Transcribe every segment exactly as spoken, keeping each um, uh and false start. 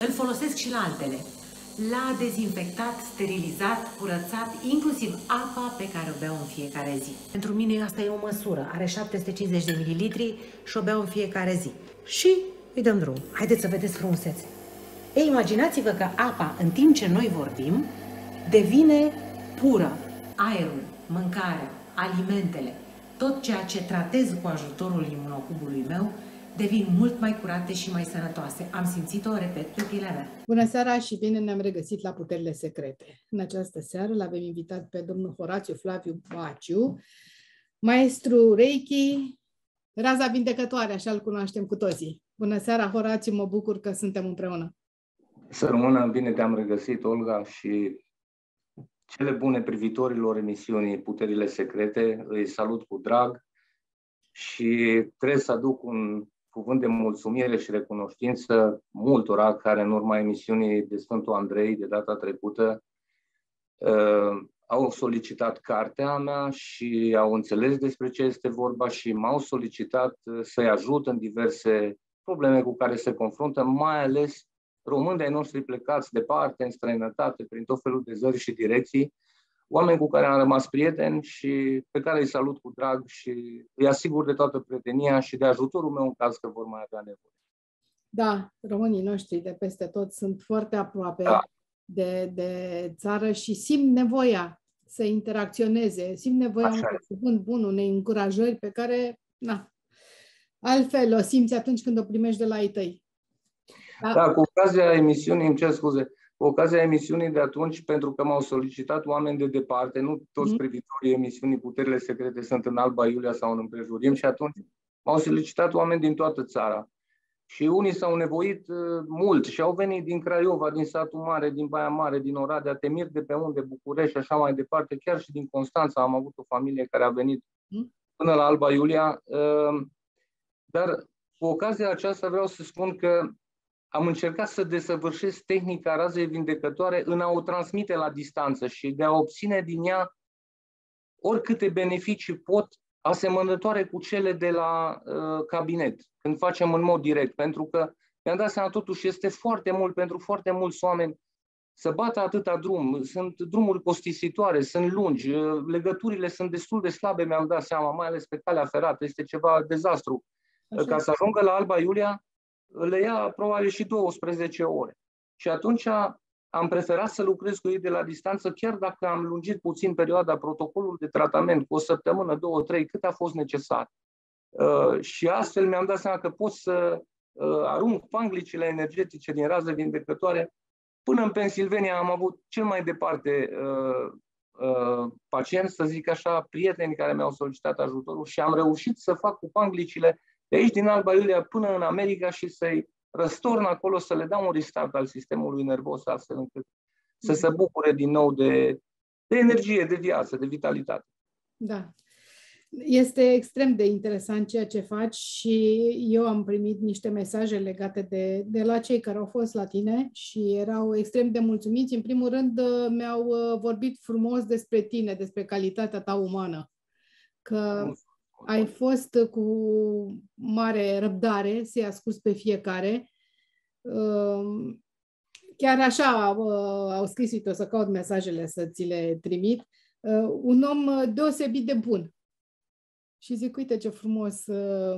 Îl folosesc și la altele. L-a dezinfectat, sterilizat, curățat, inclusiv apa pe care o beau în fiecare zi. Pentru mine asta e o măsură. Are șapte sute cincizeci de mililitri și o beau în fiecare zi. Și îi dăm drum. Haideți să vedeți frumusețe. Ei, imaginați-vă că apa, în timp ce noi vorbim, devine pură. Aerul, mâncarea, alimentele, tot ceea ce tratez cu ajutorul imunocubului meu, devin mult mai curate și mai sănătoase. Am simțit-o, repet, pe pielea mea. Bună seara și bine ne-am regăsit la Puterile Secrete. În această seară l-avem invitat pe domnul Horațiu Flaviu Baciu, maestru Reiki, raza vindecătoare, așa îl cunoaștem cu toții. Bună seara, Horațiu, mă bucur că suntem împreună. Să rămână, bine te-am regăsit, Olga, și cele bune privitorilor emisiunii Puterile Secrete, îi salut cu drag și trebuie să aduc un cuvânt de mulțumire și recunoștință multora care în urma emisiunii de Sfântul Andrei de data trecută uh, au solicitat cartea mea și au înțeles despre ce este vorba și m-au solicitat să-i ajut în diverse probleme cu care se confruntă, mai ales români de-ai noștri plecați departe, în străinătate, prin tot felul de zări și direcții, oameni cu care am rămas prieteni și pe care îi salut cu drag și îi asigur de toată prietenia și de ajutorul meu în caz că vor mai avea nevoie. Da, românii noștri de peste tot sunt foarte aproape da. de, de țară și simt nevoia să interacționeze, simt nevoia unui cuvânt bun, unei încurajări pe care, na, altfel o simți atunci când o primești de la ei tăi. Da, da, cu ocazia emisiunii, îmi cer scuze, cu ocazia emisiunii de atunci, pentru că m-au solicitat oameni de departe, nu toți mm. privitorii emisiunii Puterile Secrete sunt în Alba Iulia sau în împrejurim, și atunci m-au solicitat oameni din toată țara. Și unii s-au nevoit uh, mult și au venit din Craiova, din Satul Mare, din Baia Mare, din Oradea, Temir, de pe unde, București și așa mai departe, chiar și din Constanța am avut o familie care a venit mm. până la Alba Iulia. Uh, dar cu ocazia aceasta vreau să spun că am încercat să desăvârșesc tehnica razei vindecătoare în a o transmite la distanță și de a obține din ea oricâte beneficii pot, asemănătoare cu cele de la uh, cabinet, când facem în mod direct. Pentru că mi-am dat seama, totuși este foarte mult pentru foarte mulți oameni să bată atâta drum. Sunt drumuri costisitoare, sunt lungi, legăturile sunt destul de slabe, mi-am dat seama, mai ales pe calea ferată, este ceva dezastru. Așa. Ca să ajungă la Alba Iulia, le ia probabil și douăsprezece ore. Și atunci am preferat să lucrez cu ei de la distanță, chiar dacă am lungit puțin perioada, protocolul de tratament, cu o săptămână, două, trei, cât a fost necesar. Uh, și astfel mi-am dat seama că pot să uh, arunc panglicile energetice din rază vindecătoare. Până în Pennsylvania am avut cel mai departe uh, uh, pacienți, să zic așa, prieteni care mi-au solicitat ajutorul și am reușit să fac cu panglicile de aici din Alba Iulia până în America și să-i răstorn acolo, să le dau un restart al sistemului nervos, astfel încât să se bucure din nou de, de energie, de viață, de vitalitate. Da. Este extrem de interesant ceea ce faci și eu am primit niște mesaje legate de, de la cei care au fost la tine și erau extrem de mulțumiți. În primul rând mi-au vorbit frumos despre tine, despre calitatea ta umană, că ai fost cu mare răbdare să-i asculți pe fiecare. Chiar așa au scris, uite, o să caut mesajele să ți le trimit. Un om deosebit de bun. Și zic, uite ce frumos.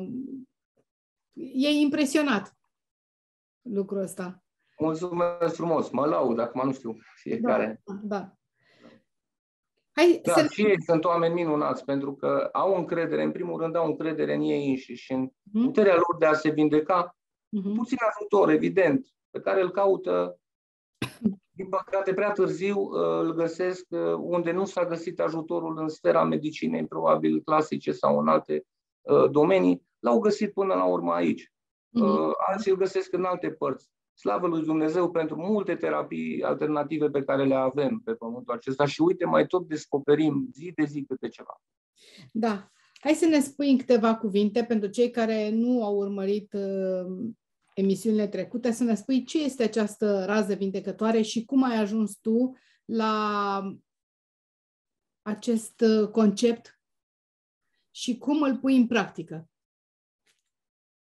E impresionat lucrul ăsta. Mulțumesc frumos. Mă laud, acum nu știu fiecare. Da, da. Hai da, să... și ei sunt oameni minunați, pentru că au încredere, în primul rând au încredere în ei înșiși și în mm. puterea lor de a se vindeca, mm-hmm. puțin ajutor, evident, pe care îl caută, din păcate, prea târziu îl găsesc unde nu s-a găsit ajutorul în sfera medicinei, probabil clasice sau în alte domenii, l-au găsit până la urmă aici. Mm-hmm. Alții îl găsesc în alte părți. Slavă lui Dumnezeu pentru multe terapii alternative pe care le avem pe pământul acesta și uite, mai tot descoperim zi de zi câte ceva. Da. Hai să ne spui în câteva cuvinte, pentru cei care nu au urmărit uh, emisiunile trecute, să ne spui ce este această rază vindecătoare și cum ai ajuns tu la acest concept și cum îl pui în practică.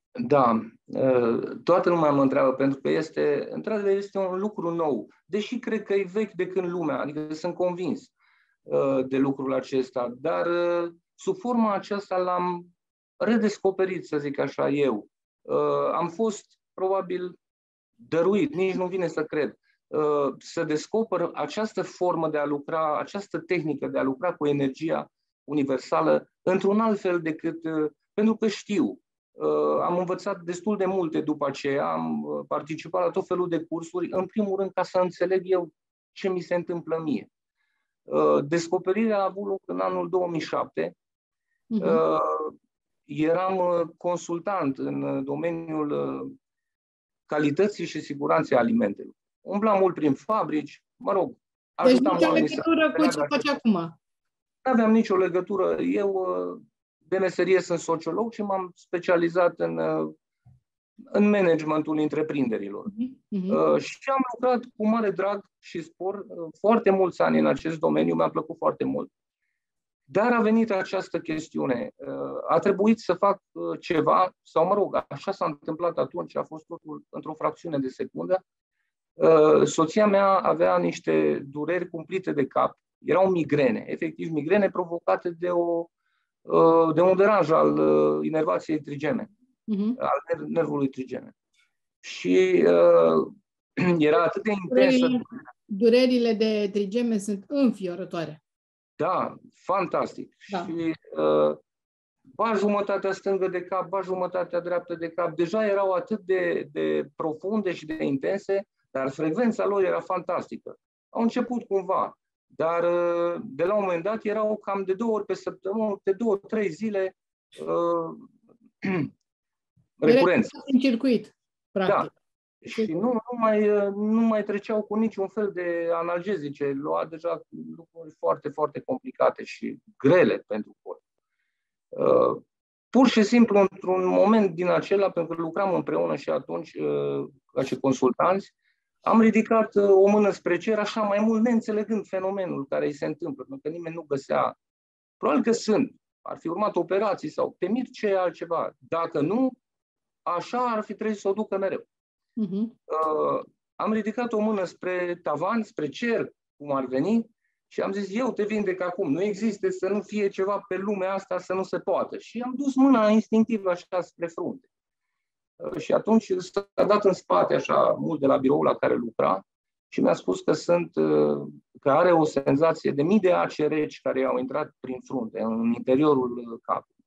Da, toată lumea mă întreabă, pentru că este, într-adevăr, este un lucru nou, deși cred că e vechi de când lumea, adică sunt convins de lucrul acesta, dar sub forma aceasta l-am redescoperit, să zic așa, eu. Am fost, probabil, dăruit, nici nu vine să cred, să descoper această formă de a lucra, această tehnică de a lucra cu energia universală într-un alt fel decât, pentru că știu. Am învățat destul de multe după aceea, am participat la tot felul de cursuri, în primul rând ca să înțeleg eu ce mi se întâmplă mie. Descoperirea a avut loc în anul două mii șapte. Uh-huh. Eram consultant în domeniul calității și siguranței alimentelor. Umblam mult prin fabrici, mă rog, ajutam deci oamenii. Deci nicio legătură cu ce faci acum? Nu aveam nicio legătură. Eu de meserie sunt sociolog și m-am specializat în, în managementul întreprinderilor. Uh-huh. Și am lucrat cu mare drag și spor foarte mulți ani în acest domeniu, mi-a plăcut foarte mult. Dar a venit această chestiune. A trebuit să fac ceva, sau mă rog, așa s-a întâmplat atunci, a fost totul într-o fracțiune de secundă. Soția mea avea niște dureri cumplite de cap, erau migrene, efectiv migrene provocate de o de un deranj al inervației trigeme, uh-huh. al nervului trigeme. Și uh, era atât de intensă. Durerile, durerile de trigeme sunt înfiorătoare. Da, fantastic. Da. Și uh, ba jumătatea stângă de cap, ba jumătatea dreaptă de cap, deja erau atât de, de profunde și de intense, dar frecvența lor era fantastică. Au început cumva. Dar de la un moment dat erau cam de două ori pe săptămână, de două, trei zile uh, recurenți. În circuit, practic. Da. Și nu, nu, mai, nu mai treceau cu niciun fel de analgezice. Lua deja lucruri foarte, foarte complicate și grele pentru corp. Uh, pur și simplu, într-un moment din acela, pentru că lucram împreună și atunci, uh, ca și consultanți, am ridicat o mână spre cer, așa mai mult neînțelegând fenomenul care îi se întâmplă, pentru că nimeni nu găsea. Probabil că sunt, ar fi urmat operații sau te mir ce altceva. Dacă nu, așa ar fi trebuit să o ducă mereu. Uh-huh. Uh, am ridicat o mână spre tavan, spre cer, cum ar veni, și am zis, eu te vindec acum. Nu există să nu fie ceva pe lumea asta să nu se poată. Și am dus mâna instinctiv așa spre frunte. Și atunci s-a dat în spate așa mult de la biroul la care lucra și mi-a spus că sunt, că are o senzație de mii de ace reci care i-au intrat prin frunte, în interiorul capului.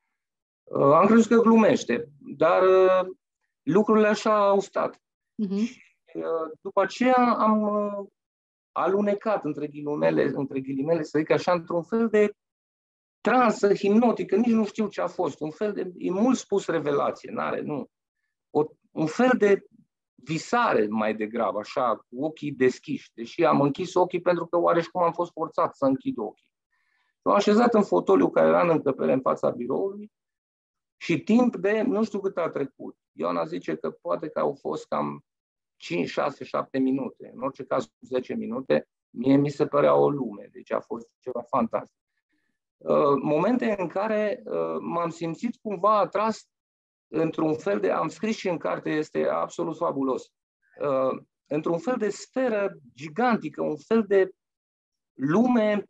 Am crezut că glumește, dar lucrurile așa au stat. Uh-huh. Și după aceea am alunecat, între ghilimele, între ghilimele, să zic așa, într-un fel de transă hipnotică, nici nu știu ce a fost, un fel de, e mult spus revelație, n-are, nu. O, un fel de visare mai degrabă, așa, cu ochii deschiși, deși am închis ochii pentru că oareșcum am fost forțat să închid ochii. M-am așezat în fotoliu care era în încăpere în fața biroului și timp de, nu știu cât a trecut, Ioana zice că poate că au fost cam cinci, șase, șapte minute, în orice caz zece minute, mie mi se părea o lume, deci a fost ceva fantastic. Momente în care m-am simțit cumva atras într-un fel de, am scris și în carte, este absolut fabulos, într-un fel de sferă gigantică, un fel de lume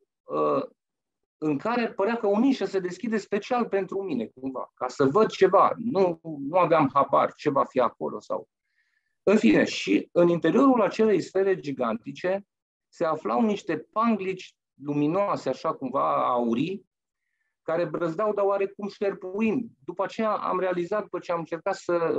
în care părea că o nișă se deschide special pentru mine, cumva, ca să văd ceva. Nu, nu aveam habar ce va fi acolo. Sau... În fine, și în interiorul acelei sfere gigantice se aflau niște panglici luminoase, așa cumva aurii, care brăzdau, dar oarecum șerpuind. După aceea am realizat, după ce am încercat să,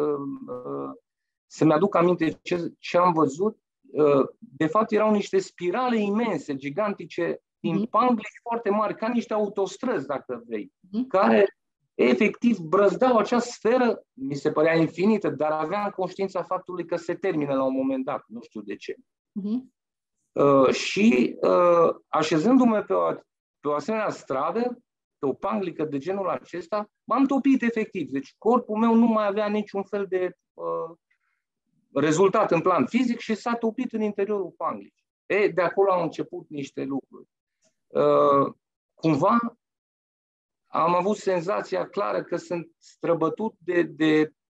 să-mi aduc aminte ce, ce am văzut, de fapt erau niște spirale imense, gigantice, din panglici foarte mari, ca niște autostrăzi, dacă vrei, care efectiv brăzdau acea sferă, mi se părea infinită, dar aveam conștiința faptului că se termină la un moment dat, nu știu de ce. Uh-huh. Uh, și uh, așezându-mă pe o, pe o asemenea stradă, pe o panglică de genul acesta, m-am topit efectiv. Deci corpul meu nu mai avea niciun fel de uh, rezultat în plan fizic și s-a topit în interiorul panglicii. E, de acolo au început niște lucruri. Uh, cumva am avut senzația clară că sunt străbătut de, de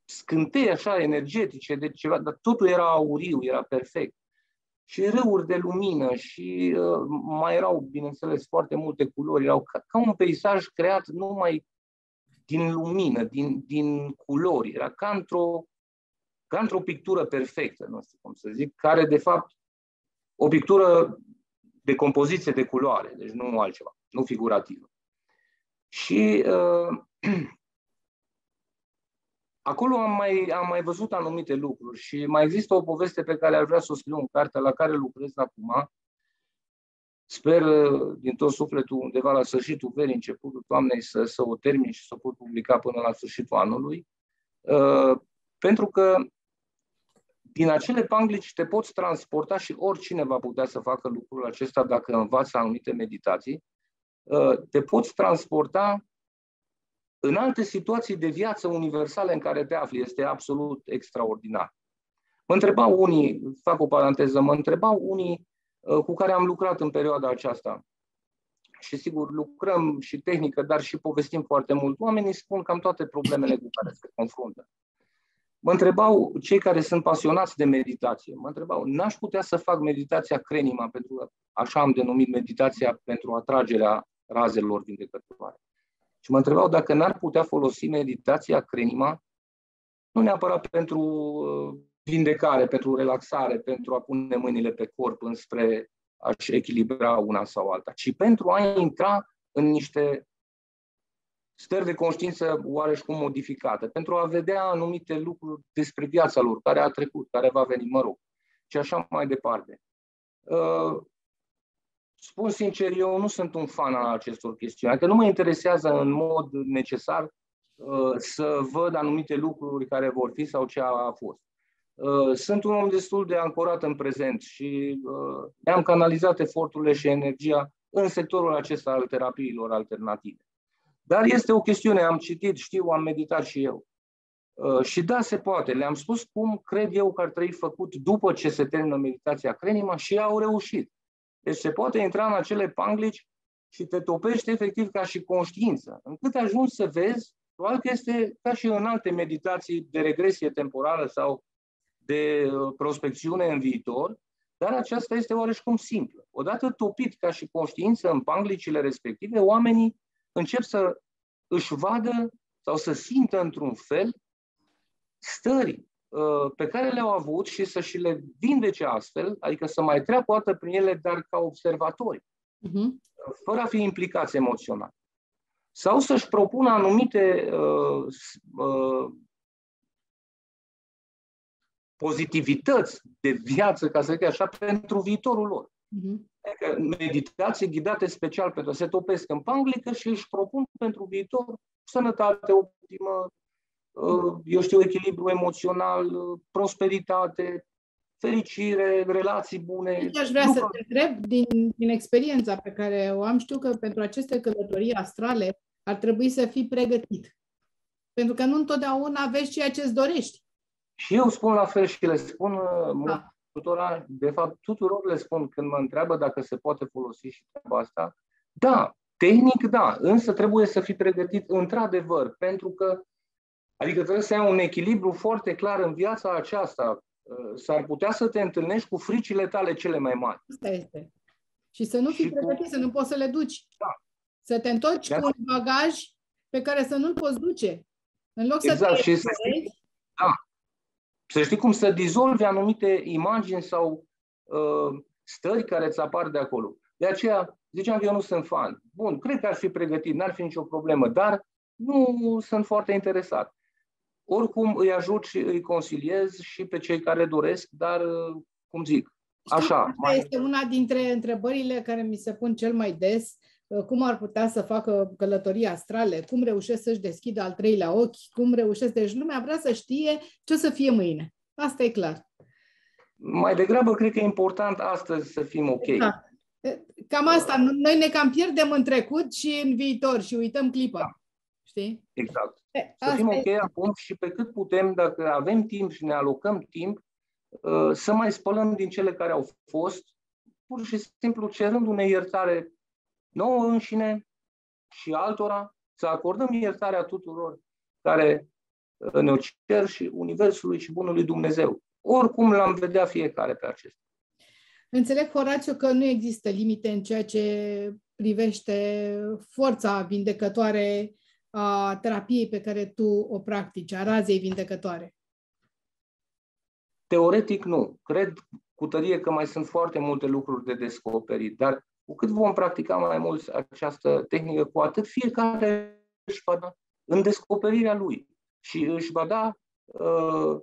scântei așa energetice de ceva, dar totul era auriu, era perfect. Și râuri de lumină și uh, mai erau, bineînțeles, foarte multe culori. Erau ca, ca un peisaj creat numai din lumină, din, din culori. Era ca într-o, ca într-o pictură perfectă, nu știu cum să zic, care, de fapt, o pictură de compoziție de culoare, deci nu altceva, nu figurativă. Și uh, acolo am mai, am mai văzut anumite lucruri și mai există o poveste pe care aș vrea să o scriu în cartea la care lucrez acum. Sper din tot sufletul undeva la sfârșitul verii, începutul toamnei să, să o termin și să o pot publica până la sfârșitul anului. Uh, pentru că din acele panglici te poți transporta și oricine va putea să facă lucrul acesta dacă învață anumite meditații. Uh, te poți transporta în alte situații de viață universale în care te afli. Este absolut extraordinar. Mă întrebau unii, fac o paranteză, mă întrebau unii uh, cu care am lucrat în perioada aceasta. Și sigur, lucrăm și tehnică, dar și povestim foarte mult. Oamenii spun cam toate problemele cu care se confruntă. Mă întrebau cei care sunt pasionați de meditație. Mă întrebau, n-aș putea să fac meditația Crenima, pentru că așa am denumit meditația pentru atragerea razelor vindecătoare. Și mă întrebau dacă n-ar putea folosi meditația Crenima, nu neapărat pentru vindecare, pentru relaxare, pentru a pune mâinile pe corp înspre a-și echilibra una sau alta, ci pentru a intra în niște stări de conștiință oareșcum modificate, pentru a vedea anumite lucruri despre viața lor, care a trecut, care va veni, mă rog, și așa mai departe. Spun sincer, eu nu sunt un fan al acestor chestiuni, adică nu mă interesează în mod necesar să văd anumite lucruri care vor fi sau ce a fost. Sunt un om destul de ancorat în prezent și mi-am canalizat eforturile și energia în sectorul acesta al terapiilor alternative. Dar este o chestiune, am citit, știu, am meditat și eu. Și da, se poate. Le-am spus cum cred eu că ar trebui făcut după ce se termină meditația Crenima și au reușit. Deci se poate intra în acele panglici și te topești efectiv ca și conștiință. Încât ajungi să vezi, probabil că este ca și în alte meditații de regresie temporală sau de prospecțiune în viitor, dar aceasta este oareșcum simplă. Odată topit ca și conștiință în panglicile respective, oamenii încep să își vadă sau să simtă într-un fel stări uh, pe care le-au avut și să și le vindece astfel, adică să mai treacă o dată prin ele, dar ca observatori, uh-huh. fără a fi implicați emoțional. Sau să-și propună anumite uh, uh, pozitivități de viață, ca să zic așa, pentru viitorul lor. Uh-huh. Adică meditații ghidate special pentru a se topesc în panglică și își propun pentru viitor sănătate optimă, eu știu, echilibru emoțional, prosperitate, fericire, relații bune. Aș vrea să te întreb, din, din experiența pe care o am, știu că pentru aceste călătorii astrale ar trebui să fii pregătit. Pentru că nu întotdeauna vezi ceea ce îți dorești. Și eu spun la fel și le spun da. multora, de fapt tuturor le spun când mă întreabă dacă se poate folosi și treaba asta. Da, tehnic da, însă trebuie să fii pregătit într-adevăr, pentru că adică trebuie să ai un echilibru foarte clar în viața aceasta. S-ar putea să te întâlnești cu fricile tale cele mai mari. Asta este. Și să nu fii și pregătit, cu... să nu poți să le duci. Da. Să te întorci cu un bagaj pe care să nu-l poți duce. În loc exact. să te și să știi, da. Să știi cum să dizolvi anumite imagini sau uh, stări care îți apar de acolo. De aceea ziceam că eu nu sunt fan. Bun, cred că ar fi pregătit, n-ar fi nicio problemă, dar nu sunt foarte interesat. Oricum îi ajut și îi consiliez și pe cei care doresc, dar, cum zic, așa. Știu, asta mai... este una dintre întrebările care mi se pun cel mai des. Cum ar putea să facă călătorii astrale? Cum reușesc să-și deschidă al treilea ochi? Cum reușesc? Deci lumea vrea să știe ce o să fie mâine. Asta e clar. Mai degrabă, cred că e important astăzi să fim ok. Da. Cam asta. Noi ne cam pierdem în trecut și în viitor și uităm clipa. Da. Știi? Exact. Să fim ok acum și pe cât putem, dacă avem timp și ne alocăm timp, să mai spălăm din cele care au fost, pur și simplu cerându-ne iertare nouă înșine și altora, să acordăm iertarea tuturor care ne-o cer și Universului și Bunului Dumnezeu. Oricum l-am vedea fiecare pe acesta. Înțeleg, Horațiu, că nu există limite în ceea ce privește forța vindecătoare a terapiei pe care tu o practici, a razei vindecătoare. Teoretic nu. Cred cu tărie că mai sunt foarte multe lucruri de descoperit, dar cu cât vom practica mai mult această tehnică, cu atât fiecare își va da în descoperirea lui și își va da uh,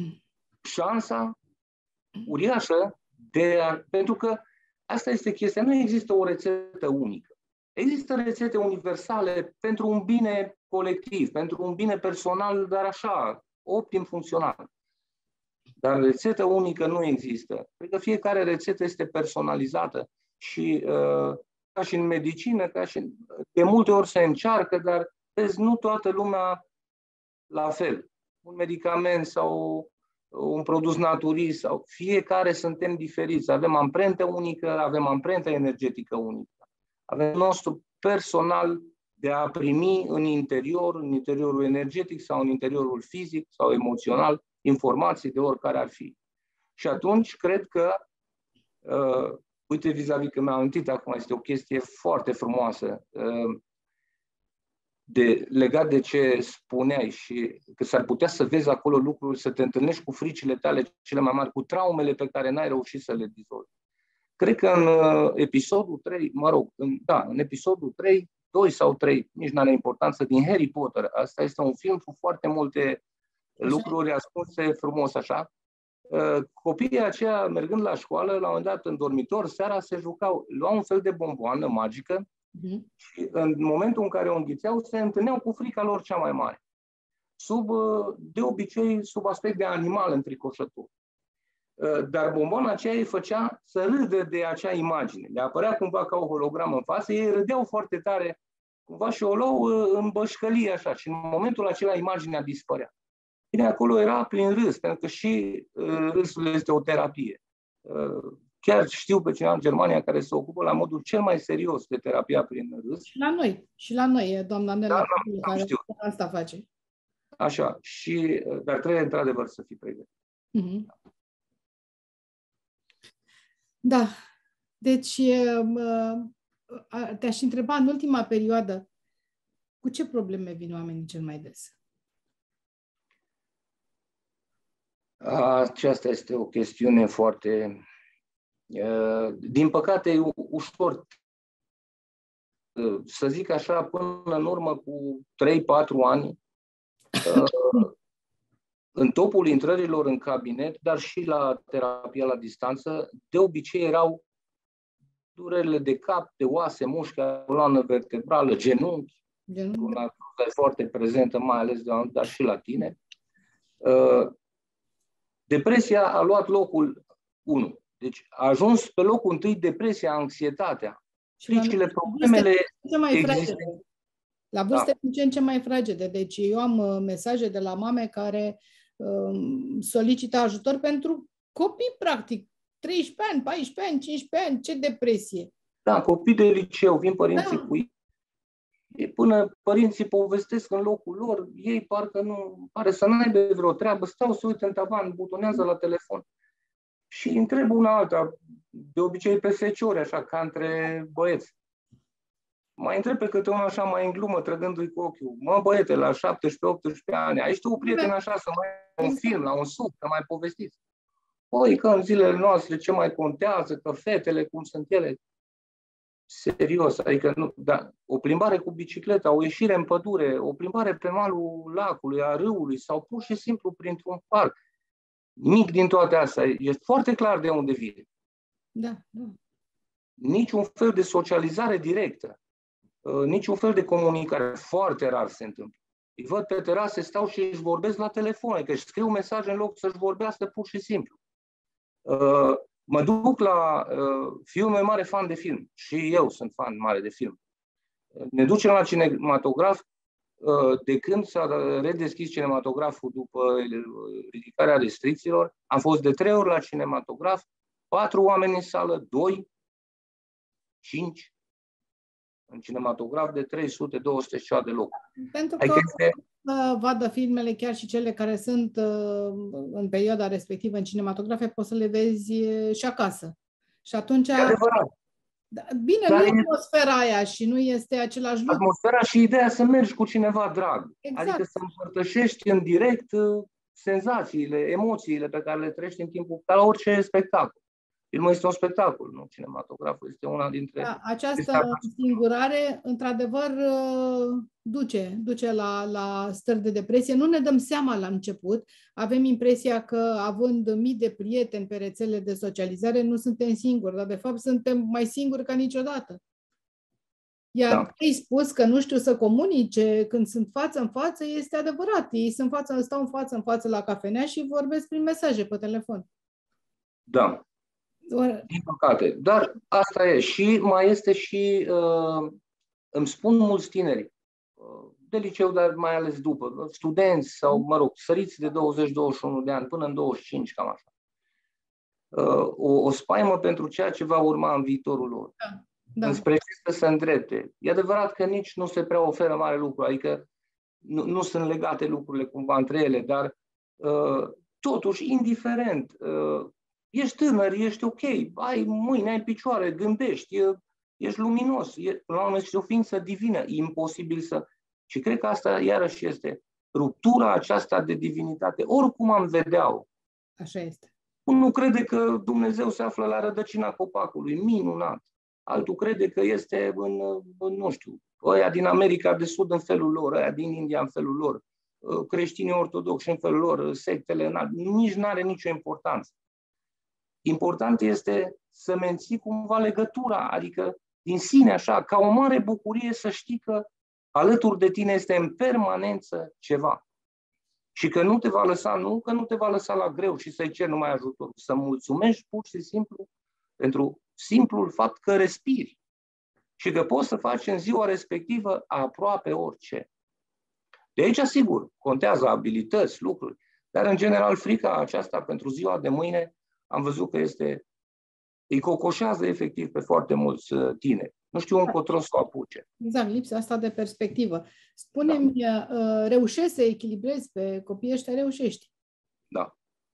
șansa uriașă de a, pentru că asta este chestia, nu există o rețetă unică. Există rețete universale pentru un bine colectiv, pentru un bine personal, dar așa, optim funcțional. Dar rețetă unică nu există. Cred că fiecare rețetă este personalizată și uh, ca și în medicină, ca și de multe ori se încearcă, dar vezi, nu toată lumea la fel. Un medicament sau un produs naturist, sau fiecare suntem diferiți. Avem amprentă unică, avem amprentă energetică unică. Avem nostru personal de a primi în interior, în interiorul energetic sau în interiorul fizic sau emoțional, informații de oricare ar fi. Și atunci cred că, uh, uite, vis-a-vis că mi-am amintit acum, este o chestie foarte frumoasă, uh, de, legat de ce spuneai și că s-ar putea să vezi acolo lucruri, să te întâlnești cu fricile tale cele mai mari, cu traumele pe care n-ai reușit să le dizolvi. Cred că în uh, episodul trei, mă rog, în, da, în episodul trei, doi sau trei, nici nu are importanță, din Harry Potter, asta este un film cu foarte multe lucruri ascunse frumos așa. Uh, copiii aceia, mergând la școală, la un moment dat în dormitor, seara se jucau, luau un fel de bomboană magică uh-huh. și în momentul în care o înghițeau, se întâlneau cu frica lor cea mai mare. Sub, uh, de obicei, sub aspect de animal întricoșător. Dar bomboana aceea îi făcea să râdă de acea imagine. Le apărea cumva ca o hologramă în față, ei râdeau foarte tare, cumva și o luau în bășcălie așa și în momentul acela imaginea dispărea. Bine, acolo era prin râs, pentru că și râsul este o terapie. Chiar știu pe cineva în Germania care se ocupă la modul cel mai serios de terapia prin râs. Și la noi, și la noi, doamna Nela, da, care asta face. Așa, și, dar trebuie într-adevăr să fii pregătit. Mm-hmm. Da, deci te-aș întreba în ultima perioadă, cu ce probleme vin oamenii cel mai des? Aceasta este o chestiune foarte... Din păcate, e ușor, să zic așa, până în urmă cu trei patru ani, în topul intrărilor în cabinet, dar și la terapia la distanță, de obicei erau durerile de cap, de oase, mușchi, coloană vertebrală, genunchi. Genunchi. Una e foarte prezentă, mai ales de dar și la tine. Depresia a luat locul unu. Deci a ajuns pe locul întâi depresia, anxietatea, fricile, problemele existente. La vârste din ce în ce mai fragede. Deci eu am mesaje de la mame care um, solicită ajutor pentru copii, practic. treisprezece ani, paisprezece ani, cincisprezece ani, ce depresie. Da, copii de liceu, vin părinții da. cu ei. Până părinții povestesc în locul lor, ei parcă nu, pare să n-aibă vreo treabă, stau, se uită în tavan, butonează la telefon. Și întreb una alta, de obicei pe feciori, așa, ca între băieți. Mai întreb pe câte unul așa mai în glumă, trăgându-i cu ochiul. Mă, băiete, la șaptesprezece optsprezece ani, ai tu o prietenă așa să mai un film, la un sub, să mai povestiți. Păi, că în zilele noastre ce mai contează, că fetele, cum sunt ele. Serios, adică nu, da, o plimbare cu bicicleta, o ieșire în pădure, o plimbare pe malul lacului, a râului sau pur și simplu printr-un parc. Nimic din toate astea. E foarte clar de unde vine. Da, da. Niciun fel de socializare directă. Niciun fel de comunicare. Foarte rar se întâmplă. Îi văd pe terase, stau și își vorbesc la telefon, că își scriu mesaje în loc să-și vorbească pur și simplu. Mă duc la... Fiul meu e mare fan de film. Și eu sunt fan mare de film. Ne ducem la cinematograf. De când s-a redeschis cinematograful după ridicarea restricțiilor, am fost de trei ori la cinematograf, patru oameni în sală, doi, cinci. în cinematograf de trei sute două sute și ceva de locuri. Pentru că adică este... să vadă filmele, chiar și cele care sunt în perioada respectivă în cinematografe, poți să le vezi și acasă. Și atunci... E adevărat. Bine, Dar nu e e atmosfera aia și nu este același lucru. atmosfera și ideea să mergi cu cineva drag. Exact. Adică să împărtășești în direct senzațiile, emoțiile pe care le trăiești în timpul, ca la orice spectacol. Filmul este un spectacol, nu? Cinematograful este una dintre... Da, această singurare, într-adevăr, duce, duce la, la stări de depresie. Nu ne dăm seama la început. Avem impresia că, având mii de prieteni pe rețele de socializare, nu suntem singuri, dar, de fapt, suntem mai singuri ca niciodată. Iar da. Ei spus că nu știu să comunice când sunt față în față, este adevărat. Ei sunt față, stau în față în față la cafenea și vorbesc prin mesaje pe telefon. Da. Din păcate. Dar asta e. Și mai este și, uh, îmi spun mulți tineri, uh, de liceu, dar mai ales după, studenți sau, mă rog, săriți de douăzeci douăzeci și unu de ani până în douăzeci și cinci, cam așa. Uh, o, o spaimă pentru ceea ce va urma în viitorul lor. Da. Da. Înspre ce să se îndrepte. E adevărat că nici nu se prea oferă mare lucru, adică nu, nu sunt legate lucrurile cumva între ele, dar uh, totuși, indiferent, uh, ești tânăr, ești ok, ai mâini, ai picioare, gândești, e, ești luminos, e, la un moment ești o ființă divină, e imposibil să... Și cred că asta iarăși este ruptura aceasta de divinitate, oricum am vedea-o. Așa este. Unul crede că Dumnezeu se află la rădăcina copacului, minunat. Altul crede că este în, în, nu știu, ăia din America de Sud în felul lor, ăia din India în felul lor, creștinii ortodoxi în felul lor, sectele, nici nu are nicio importanță. Important este să menții cumva legătura, adică din sine așa, ca o mare bucurie să știi că alături de tine este în permanență ceva. Și că nu te va lăsa, nu că nu te va lăsa la greu și să-i ceri numai ajutor, să mulțumești pur și simplu pentru simplul fapt că respiri și că poți să faci în ziua respectivă aproape orice. De aici, sigur, contează abilități, lucruri, dar în general frica aceasta pentru ziua de mâine am văzut că este, îi cocoșează efectiv pe foarte mulți tineri. Nu știu încotro să o apuce. Exact, lipsa asta de perspectivă. Spune-mi, da. Reușești să echilibrezi pe copiii ăștia, reușești? Da.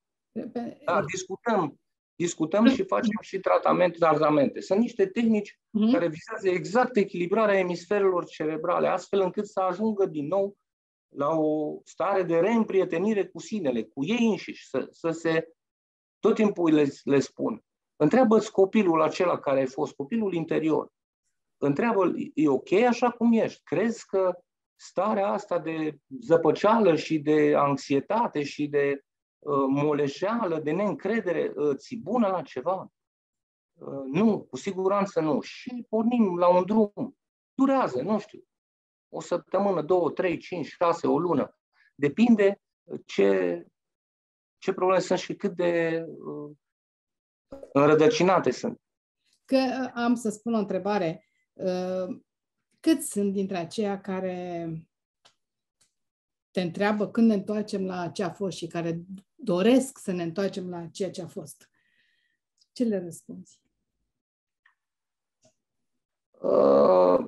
Pe... Da, discutăm. Discutăm și facem și tratamente, tratamente. Sunt niște tehnici uh-huh. care vizează exact echilibrarea emisferelor cerebrale, astfel încât să ajungă din nou la o stare de reîmprietenire cu sinele, cu ei înșiși, să, să se... Tot timpul le, le spun, întreabă-ți copilul acela care ai fost, copilul interior, întreabă-l, e ok așa cum ești? Crezi că starea asta de zăpăceală și de anxietate și de molejeală, de neîncredere, ți bună la ceva? Nu, cu siguranță nu. Și pornim la un drum. Durează, nu știu, o săptămână, două, trei, cinci, șase, o lună. Depinde ce, ce probleme sunt și cât de uh, înrădăcinate sunt. Că am să spun o întrebare. Uh, cât sunt dintre aceia care te întreabă când ne întoarcem la ce a fost și care doresc să ne întoarcem la ceea ce a fost? Ce le răspunzi? Uh,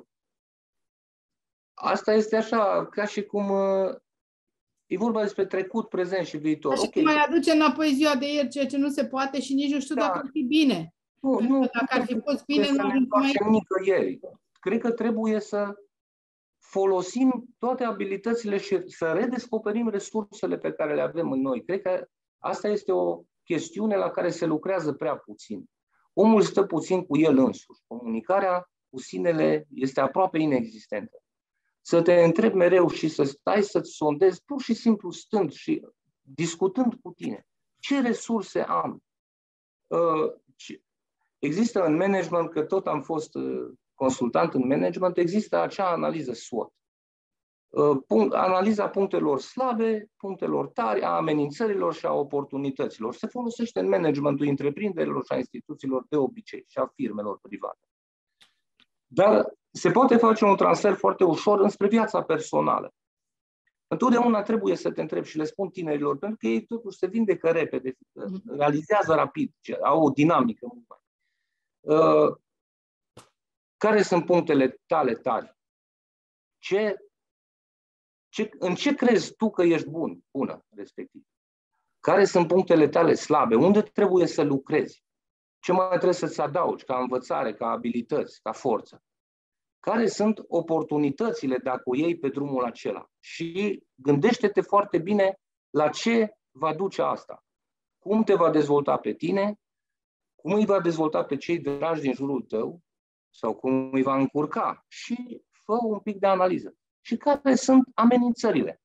asta este așa, ca și cum uh, e vorba despre trecut, prezent și viitor. Așa okay. că mai aduce înapoi ziua de ieri ceea ce nu se poate și nici nu știu da. dacă ar fi bine. Nu, nu, dacă ar fi fost bine, nu ne facem nicăieri. Cred că trebuie să folosim toate abilitățile și să redescoperim resursele pe care le avem în noi. Cred că asta este o chestiune la care se lucrează prea puțin. Omul stă puțin cu el însuși. Comunicarea cu sinele este aproape inexistentă. Să te întrebi mereu și să stai să-ți sondezi, pur și simplu stând și discutând cu tine. Ce resurse am? Există în management, că tot am fost consultant în management, există acea analiză SWOT. Analiza punctelor slabe, punctelor tari, a amenințărilor și a oportunităților. Se folosește în managementul întreprinderilor și a instituțiilor de obicei și a firmelor private. Dar se poate face un transfer foarte ușor înspre viața personală. Întotdeauna trebuie să te întrebi și le spun tinerilor, pentru că ei totuși se vindecă repede, realizează rapid, au o dinamică mult mai. care sunt punctele tale tari? Ce, ce, în ce crezi tu că ești bun, bună, respectiv? Care sunt punctele tale slabe? Unde trebuie să lucrezi? Ce mai trebuie să-ți adaugi ca învățare, ca abilități, ca forță? Care sunt oportunitățile dacă o iei pe drumul acela? Și gândește-te foarte bine la ce va duce asta. Cum te va dezvolta pe tine, cum îi va dezvolta pe cei dragi din jurul tău sau cum îi va încurca. Și fă un pic de analiză. Și care sunt amenințările?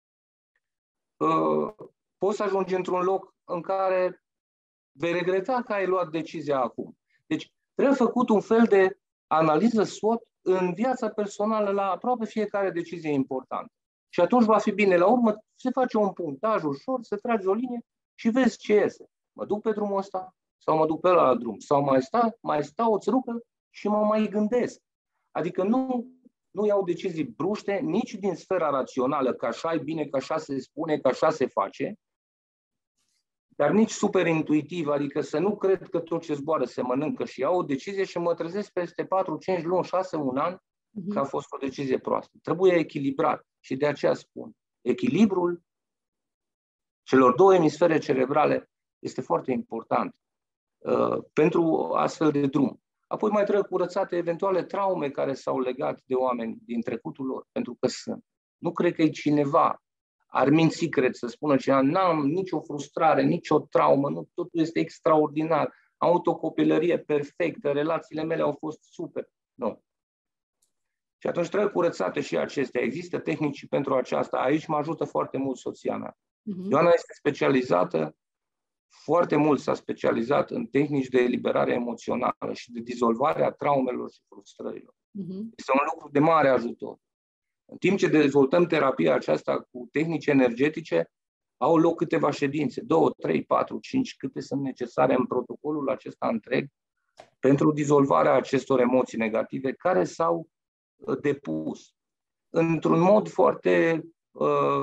Poți să ajungi într-un loc în care vei regreta că ai luat decizia acum. Deci trebuie făcut un fel de analiză SWOT în viața personală la aproape fiecare decizie importantă. Și atunci va fi bine. La urmă se face un punctaj ușor, se trage o linie și vezi ce iese. Mă duc pe drumul ăsta sau mă duc pe ăla la drum? Sau mai stau, mai stau o țărucă și mă mai gândesc. Adică nu, nu iau decizii bruște nici din sfera rațională, că așa e bine, că așa se spune, că așa se face, dar nici super intuitiv, adică să nu cred că tot ce zboară se mănâncă și iau o decizie și mă trezesc peste patru, cinci luni, șase, un an, uh-huh. că a fost o decizie proastă. Trebuie echilibrat și de aceea spun, echilibrul celor două emisfere cerebrale este foarte important uh, pentru astfel de drum. Apoi mai trebuie curățate eventuale traume care s-au legat de oameni din trecutul lor, pentru că sunt. Nu cred că e cineva ar minți, cred, să spună cineva, n-am nicio frustrare, nicio traumă, nu, totul este extraordinar, am avut o copilărie perfectă, relațiile mele au fost super. Nu. Și atunci trebuie curățate și acestea. Există tehnici pentru aceasta. Aici mă ajută foarte mult soția mea. Uh-huh. Ioana este specializată, foarte mult s-a specializat în tehnici de eliberare emoțională și de dizolvare a traumelor și frustrărilor. Uh-huh. Este un lucru de mare ajutor. În timp ce dezvoltăm terapia aceasta cu tehnici energetice, au loc câteva ședințe, două, trei, patru, cinci, câte sunt necesare în protocolul acesta întreg pentru dizolvarea acestor emoții negative care s-au depus într-un mod foarte uh,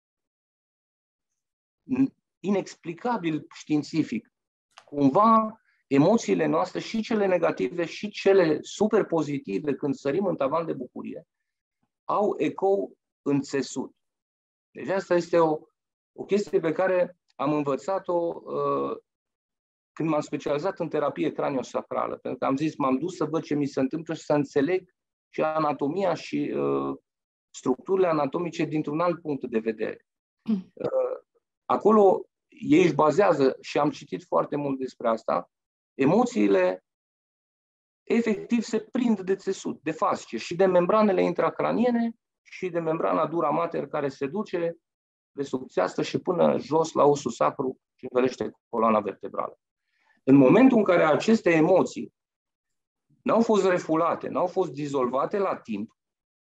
inexplicabil științific. Cumva, emoțiile noastre, și cele negative, și cele super pozitive, când sărim în tavan de bucurie, au ecou în țesut. Deci asta este o, o chestie pe care am învățat-o uh, când m-am specializat în terapie craniosacrală. Pentru că am zis, m-am dus să văd ce mi se întâmplă și să înțeleg și anatomia și uh, structurile anatomice dintr-un alt punct de vedere. Uh, acolo ei își bazează, și am citit foarte mult despre asta, emoțiile efectiv se prind de țesut, de fascie și de membranele intracraniene și de membrana dura mater care se duce de subțeastă și până jos la osul sacru și învelește coloana vertebrală. În momentul în care aceste emoții n-au fost refulate, n-au fost dizolvate la timp,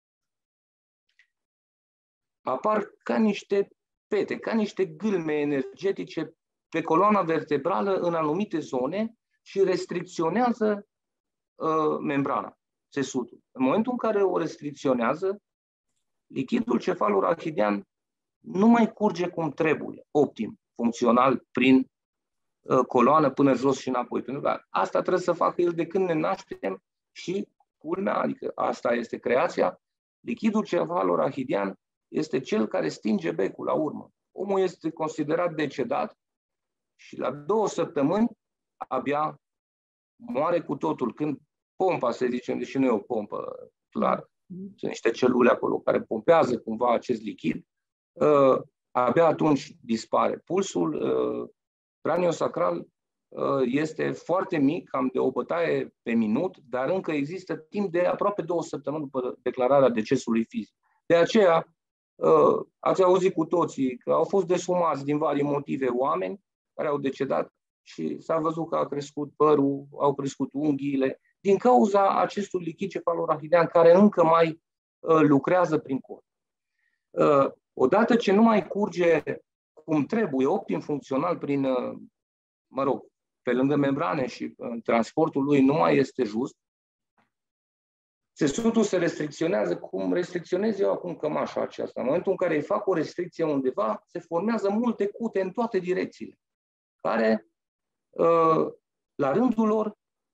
apar ca niște pete, ca niște gâlme energetice pe coloana vertebrală în anumite zone și restricționează uh, membrana, țesutul. În momentul în care o restricționează, lichidul cefalorachidian nu mai curge cum trebuie, optim, funcțional, prin uh, coloană până jos și înapoi. Pentru că asta trebuie să facă el de când ne naștem și, culmea, adică asta este creația, lichidul cefalorachidian este cel care stinge becul la urmă. Omul este considerat decedat și la două săptămâni abia moare cu totul. Când pompa, să zicem, deși nu e o pompă, clar, sunt niște celule acolo care pompează cumva acest lichid, uh, abia atunci dispare. Pulsul uh, craniosacral uh, este foarte mic, cam de o bătaie pe minut, dar încă există timp de aproape două săptămâni după declararea decesului fizic. De aceea, uh, ați auzit cu toții că au fost desfumați din vari motive oameni care au decedat și s-a văzut că a crescut părul, au crescut unghiile, din cauza acestui lichid cefalorachidian care încă mai uh, lucrează prin corp. Uh, odată ce nu mai curge cum trebuie, optim funcțional prin, uh, mă rog, pe lângă membrane și uh, transportul lui nu mai este just, țesutul se restricționează cum restricționez eu acum cămașa aceasta. În momentul în care îi fac o restricție undeva, se formează multe cute în toate direcțiile, care, uh, la rândul lor,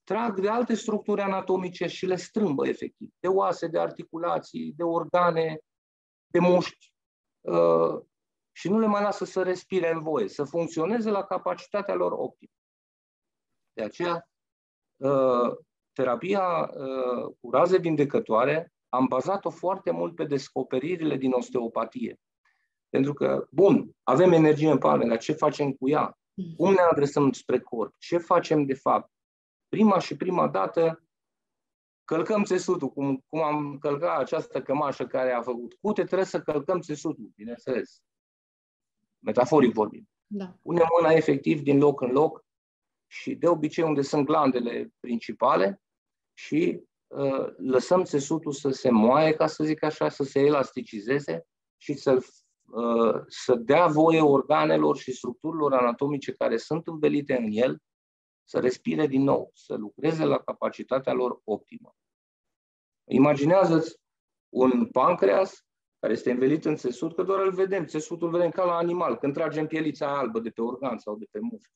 trag de alte structuri anatomice și le strâmbă efectiv, de oase, de articulații, de organe, de mușchi, uh, și nu le mai lasă să respire în voie, să funcționeze la capacitatea lor optimă. De aceea, uh, terapia uh, cu raze vindecătoare am bazat-o foarte mult pe descoperirile din osteopatie. Pentru că, bun, avem energie în palme, dar ce facem cu ea? Cum ne adresăm spre corp? Ce facem de fapt? Prima și prima dată călcăm țesutul, cum, cum am călcat această cămașă care a făcut cute, trebuie să călcăm țesutul, bineînțeles. Metaforic vorbim. Da. Punem mâna efectiv din loc în loc și de obicei unde sunt glandele principale și uh, lăsăm țesutul să se moaie, ca să zic așa, să se elasticizeze și să, uh, să dea voie organelor și structurilor anatomice care sunt învelite în el să respire din nou, să lucreze la capacitatea lor optimă. Imaginează-ți un pancreas care este învelit în țesut, că doar îl vedem, țesutul îl vedem ca la animal, când tragem pielița albă de pe organ sau de pe mușchi.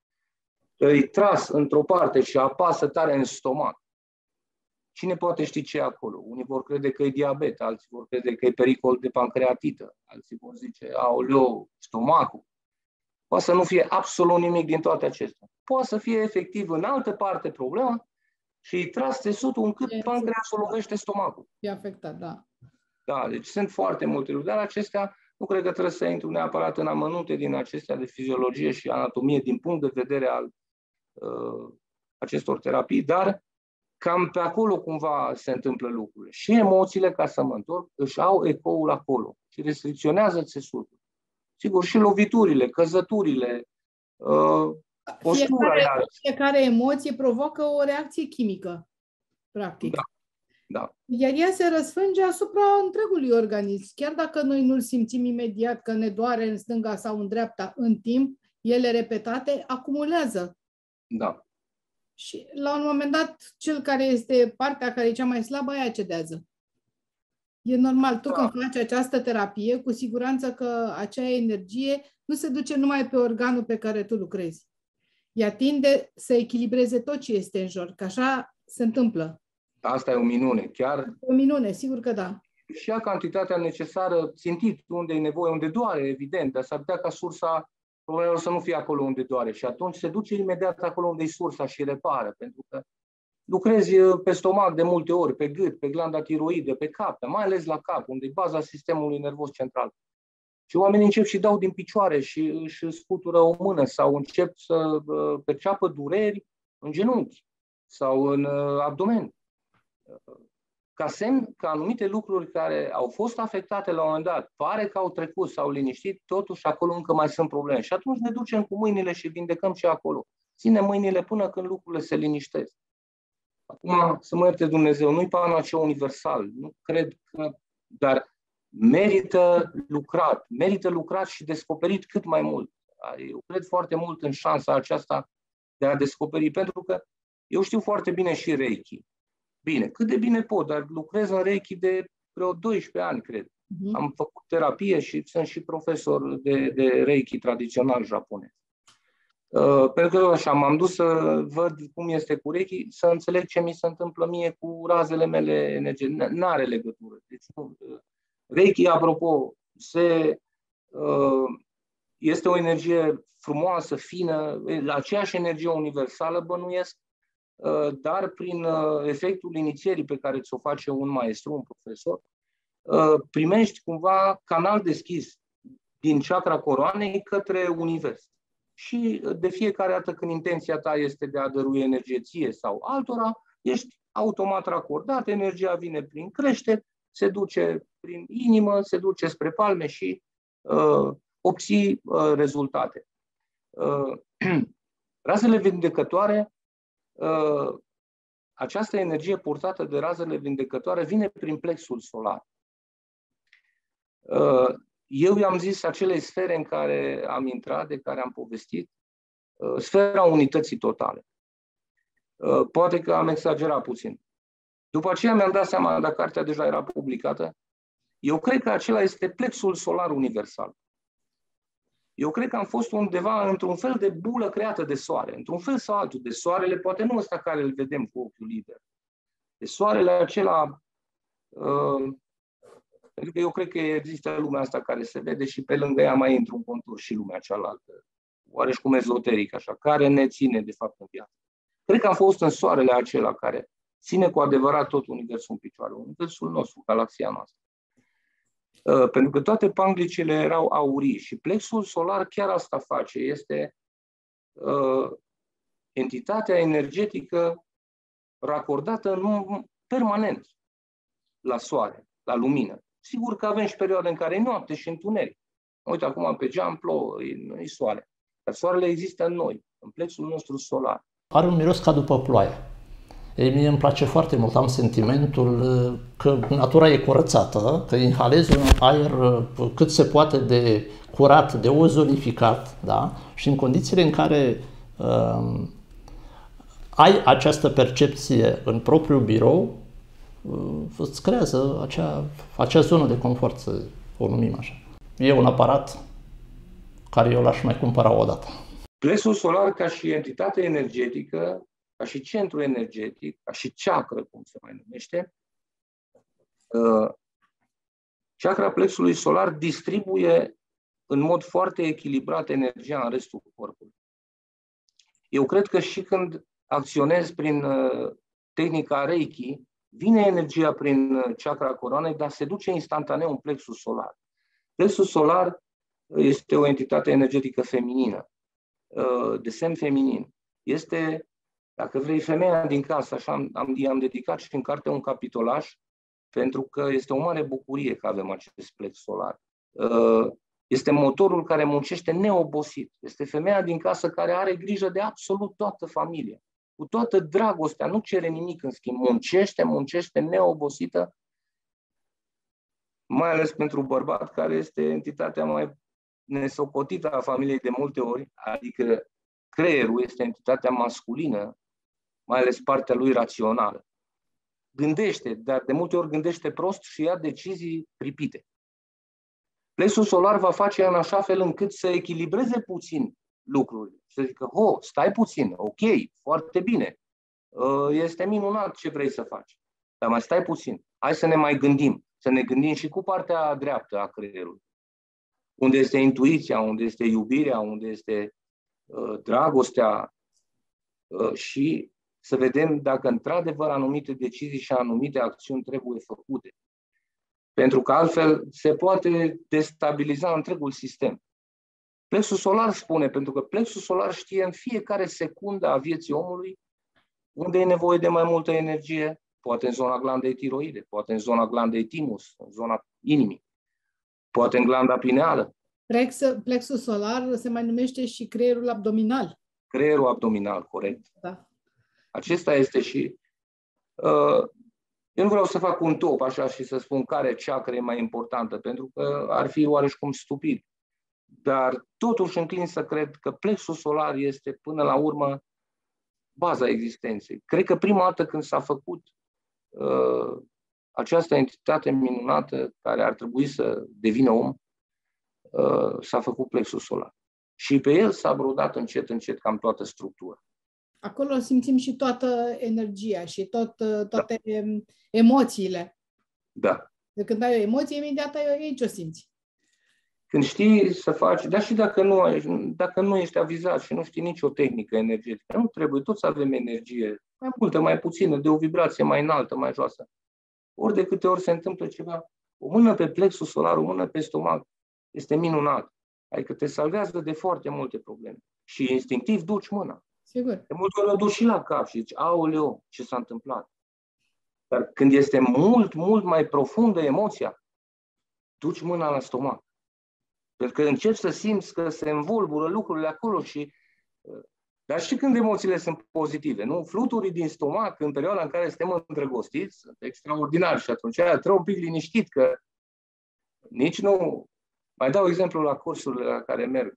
Îi tras într-o parte și apasă tare în stomac. Cine poate ști ce e acolo? Unii vor crede că e diabet, alții vor crede că e pericol de pancreatită, alții vor zice, aoleu, stomacul. Poate să nu fie absolut nimic din toate acestea. Poate să fie efectiv în altă parte problema și îi tras țesutul încât e, pancreasul lovește stomacul. E afectat, da. Da, deci sunt foarte multe lucruri, dar acestea nu cred că trebuie să intru neapărat în amănunte din acestea de fiziologie și anatomie din punct de vedere al uh, acestor terapii, dar cam pe acolo cumva se întâmplă lucrurile. Și emoțiile, ca să mă întorc, își au ecoul acolo și restricționează țesutul. Sigur, și loviturile, căzăturile, uh, postura. Fiecare, fiecare emoție provocă o reacție chimică, practic. Da, da. Iar ea se răsfrânge asupra întregului organism. Chiar dacă noi nu-l simțim imediat că ne doare în stânga sau în dreapta, în timp, ele repetate acumulează. Da. Și la un moment dat, cel care este partea care e cea mai slabă, aia cedează. E normal, tu da. Când faci această terapie, cu siguranță că acea energie nu se duce numai pe organul pe care tu lucrezi. Ea tinde să echilibreze tot ce este în jur, că așa se întâmplă. Asta e o minune, chiar. O minune, sigur că da. Și ia cantitatea necesară, țintit, unde e nevoie, unde doare, evident, dar s-ar putea ca sursa problemelor să nu fie acolo unde doare. Și atunci se duce imediat acolo unde e sursa și repară, pentru că lucrezi pe stomac de multe ori, pe gât, pe glanda tiroidă, pe cap, mai ales la cap, unde e baza sistemului nervos central. Și oamenii încep și dau din picioare și își scutură o mână sau încep să perceapă dureri în genunchi sau în abdomen. Ca semn că anumite lucruri care au fost afectate la un moment dat, pare că au trecut, s-au liniștit, totuși acolo încă mai sunt probleme. Și atunci ne ducem cu mâinile și vindecăm și acolo. Ținem mâinile până când lucrurile se liniștesc. Acum, să mă ierte Dumnezeu, nu-i panaceu universal, nu cred că, dar merită lucrat, merită lucrat și descoperit cât mai mult. Eu cred foarte mult în șansa aceasta de a descoperi, pentru că eu știu foarte bine și Reiki. Bine, cât de bine pot, dar lucrez în Reiki de vreo doisprezece ani, cred. Uh-huh. Am făcut terapie și sunt și profesor de, de Reiki tradițional japonez. Uh, pentru că așa, m-am dus să văd cum este cu Reiki, să înțeleg ce mi se întâmplă mie cu razele mele energetice. N-are legătură. Deci, nu. Reiki, apropo, se, uh, este o energie frumoasă, fină, aceeași energie universală, bănuiesc, uh, dar prin uh, efectul inițierii pe care ți-o face un maestru, un profesor, uh, primești cumva canal deschis din chakra coroanei către univers. Și de fiecare dată când intenția ta este de a dărui energie ție sau altora, ești automat racordat, energia vine prin creștere, se duce prin inimă, se duce spre palme și uh, obții uh, rezultate. Uh, razele vindecătoare, uh, această energie purtată de razele vindecătoare vine prin plexul solar. Uh, Eu i-am zis acelei sfere în care am intrat, de care am povestit, sfera unității totale. Poate că am exagerat puțin. După aceea mi-am dat seama, dacă cartea deja era publicată, eu cred că acela este plexul solar universal. Eu cred că am fost undeva într-un fel de bulă creată de soare, într-un fel sau altul, de soarele, poate nu ăsta care îl vedem cu ochiul liber, de soarele acela, uh, pentru că eu cred că există lumea asta care se vede și pe lângă ea mai intru un contur și lumea cealaltă, oareși ezoteric, așa, care ne ține de fapt în viață. Cred că am fost în soarele acela care ține cu adevărat tot universul în picioare, universul nostru, galaxia noastră. Uh, pentru că toate panglicele erau aurii și plexul solar chiar asta face, este uh, entitatea energetică racordată în, permanent la soare, la lumină. Sigur că avem și perioade în care e noapte și întuneric. Uite, acum pe geam plouă, e, e soare. Dar soarele există în noi, în plexul nostru solar. Are un miros ca după ploaie. Ei, mie îmi place foarte mult, am sentimentul că natura e curățată, că inhalezi un aer cât se poate de curat, de ozonificat, da? Și în condițiile în care uh, ai această percepție în propriul birou, uh, îți creează acea, acea zonă de confort, să o numim așa. E un aparat care eu l-aș mai cumpăra o dată. Plexul solar ca și entitate energetică, ca și centru energetic, ca și chakra, cum se mai numește, uh, chakra plexului solar distribuie în mod foarte echilibrat energia în restul corpului. Eu cred că și când acționez prin uh, tehnica Reiki, vine energia prin uh, chakra coroanei, dar se duce instantaneu în plexul solar. Plexul solar este o entitate energetică feminină, uh, de semn feminin. Este, dacă vrei, femeia din casă, așa am, am, i-am dedicat și în carte un capitolaș, pentru că este o mare bucurie că avem acest plex solar. Uh, Este motorul care muncește neobosit. Este femeia din casă care are grijă de absolut toată familia. Cu toată dragostea, nu cere nimic în schimb. Muncește, muncește neobosită, mai ales pentru bărbat, care este entitatea mai nesocotită a familiei de multe ori, adică creierul este entitatea masculină, mai ales partea lui rațională. Gândește, dar de multe ori gândește prost și ia decizii pripite. Plexul solar va face în așa fel încât să echilibreze puțin lucrurile. Să zică, oh, stai puțin, ok, foarte bine, este minunat ce vrei să faci, dar mai stai puțin, hai să ne mai gândim, să ne gândim și cu partea dreaptă a creierului. Unde este intuiția, unde este iubirea, unde este uh, dragostea uh, și să vedem dacă într-adevăr anumite decizii și anumite acțiuni trebuie făcute. Pentru că altfel se poate destabiliza întregul sistem. Plexul solar spune, pentru că plexul solar știe în fiecare secundă a vieții omului unde e nevoie de mai multă energie, poate în zona glandei tiroide, poate în zona glandei timus, în zona inimii, poate în glanda pineală. Plex, plexul solar se mai numește și creierul abdominal. Creierul abdominal, corect. Da. Acesta este și... Uh, Eu nu vreau să fac un top așa și să spun care chakra e mai importantă, pentru că ar fi oareșcum stupid. Dar totuși înclin să cred că plexul solar este până la urmă baza existenței. Cred că prima dată când s-a făcut uh, această entitate minunată care ar trebui să devină om, uh, s-a făcut plexul solar. Și pe el s-a brodat încet, încet cam toată structura. Acolo simțim și toată energia și tot, toate da. emoțiile. Da. De când ai o emoție, imediat ai aici o simți. Când știi să faci, dar și dacă nu, dacă nu ești avizat și nu știi nicio tehnică energetică, nu trebuie, toți avem energie, mai multă, mai puțină, de o vibrație mai înaltă, mai joasă. Ori de câte ori se întâmplă ceva, o mână pe plexul solar, o mână pe stomac, este minunat. Adică te salvează de foarte multe probleme. Și instinctiv duci mâna. Sigur. De multe ori o duci și la cap și zici, aoleu, ce s-a întâmplat? Dar când este mult, mult mai profundă emoția, duci mâna la stomac. Pentru că începi să simți că se învolbură lucrurile acolo și... Dar și când emoțiile sunt pozitive, nu? Fluturii din stomac, în perioada în care suntem îndrăgostiți, sunt extraordinari și atunci trebuie un pic liniștit că nici nu... Mai dau exemplu la cursurile la care merg.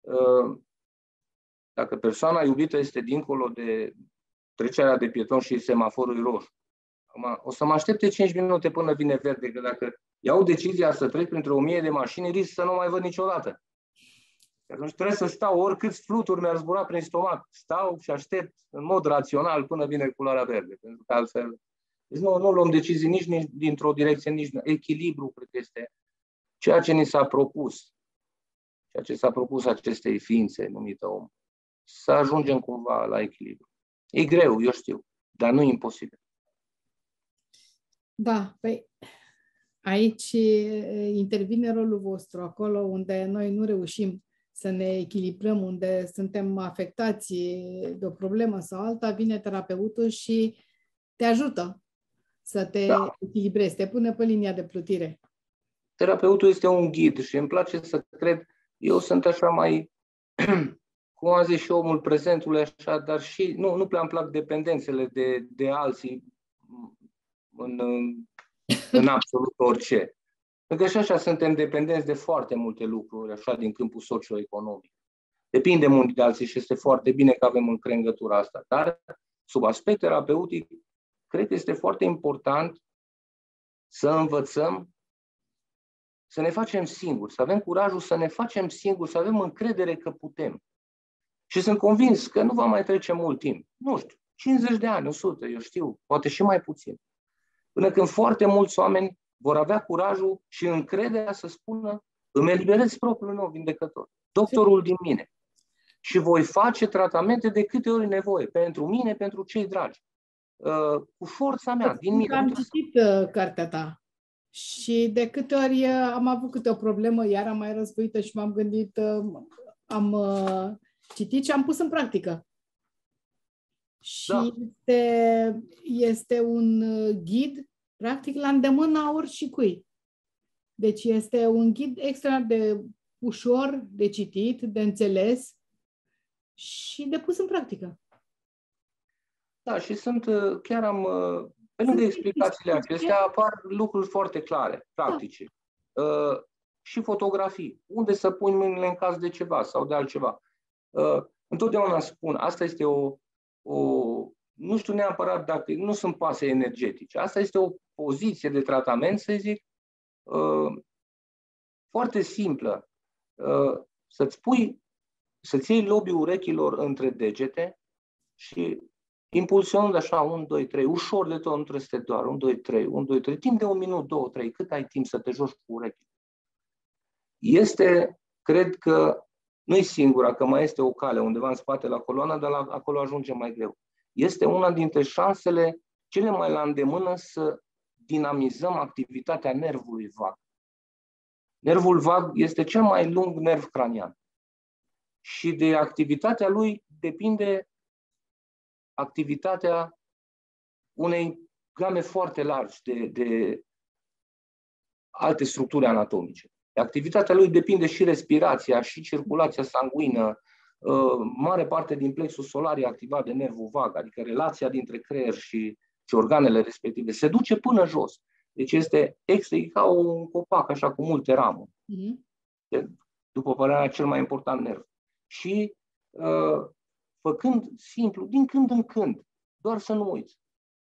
Dacă persoana iubită este dincolo de trecerea de pieton și semaforul roșu, o să mă aștepte cinci minute până vine verde, că dacă iau decizia să trec printre o mie de mașini, risc să nu mai văd niciodată. Atunci trebuie să stau, oricâți fluturi mi-ar zbura prin stomac, stau și aștept în mod rațional până vine culoarea verde. Pentru că altfel, deci nu, nu luăm decizii nici, nici dintr-o direcție, nici echilibru, cred că este ceea ce ni s-a propus, ceea ce s-a propus acestei ființe numite om. Să ajungem cumva la echilibru. E greu, eu știu, dar nu e imposibil. Da, păi aici intervine rolul vostru, acolo unde noi nu reușim să ne echilibrăm, unde suntem afectați de o problemă sau alta, vine terapeutul și te ajută să te da. echilibrezi, te pune pe linia de plutire. Terapeutul este un ghid și îmi place să cred, eu sunt așa mai, cum am zis și omul prezentului, așa, dar și, nu, nu prea îmi plac dependențele de, de alții în, în absolut orice. Pentru că și așa suntem dependenți de foarte multe lucruri, așa, din câmpul socioeconomic. Depindem unii de alții și este foarte bine că avem încrengătura asta. Dar, sub aspect terapeutic, cred că este foarte important să învățăm să ne facem singuri, să avem curajul să ne facem singuri, să avem încredere că putem. Și sunt convins că nu va mai trece mult timp. Nu știu, cincizeci de ani, o sută, eu știu, poate și mai puțin. Până când foarte mulți oameni vor avea curajul și încrederea să spună: îmi eliberez propriul meu vindecător, doctorul din mine. Și voi face tratamente de câte ori nevoie, pentru mine, pentru cei dragi. Uh, cu forța mea, din mine. Am citit uh, cartea ta și de câte ori am avut câte o problemă, iar am mai războită și m-am gândit, uh, am uh, citit și am pus în practică. Și da. este, este un ghid, practic, la îndemâna oricui. Deci este un ghid extra de ușor de citit, de înțeles și de pus în practică. Da, și sunt, chiar am, pe lângă explicațiile acestea, apar lucruri foarte clare, practice. Da. Uh, și fotografii, unde să pui mâinile în caz de ceva sau de altceva. Uh, întotdeauna spun, asta este o, o, nu știu neapărat dacă, nu sunt pase energetice, asta este o poziție de tratament, să zic, uh, foarte simplă. Uh, să-ți pui, să-ți iei lobii urechilor între degete și impulsionând așa, unu, doi, trei, ușor de tot, nu trebuie să te doară, unu, doi, trei, unu, doi, trei, timp de un minut, două, trei, cât ai timp să te joci cu urechile. Este, cred că, nu e singura, că mai este o cale undeva în spate la coloană, dar la, acolo ajunge mai greu. Este una dintre șansele cele mai la îndemână să dinamizăm activitatea nervului vag. Nervul vag este cel mai lung nerv cranian și de activitatea lui depinde activitatea unei game foarte largi de, de alte structuri anatomice. De activitatea lui depinde și respirația, și circulația sanguină. Mare parte din plexul solar e activat de nervul vag, adică relația dintre creier și, și organele respective se duce până jos. Deci este extra, ca un copac, așa, cu multe ramuri. Mm-hmm. După părerea mea, cel mai important nerv. Și uh, făcând simplu, din când în când, doar să nu uiți.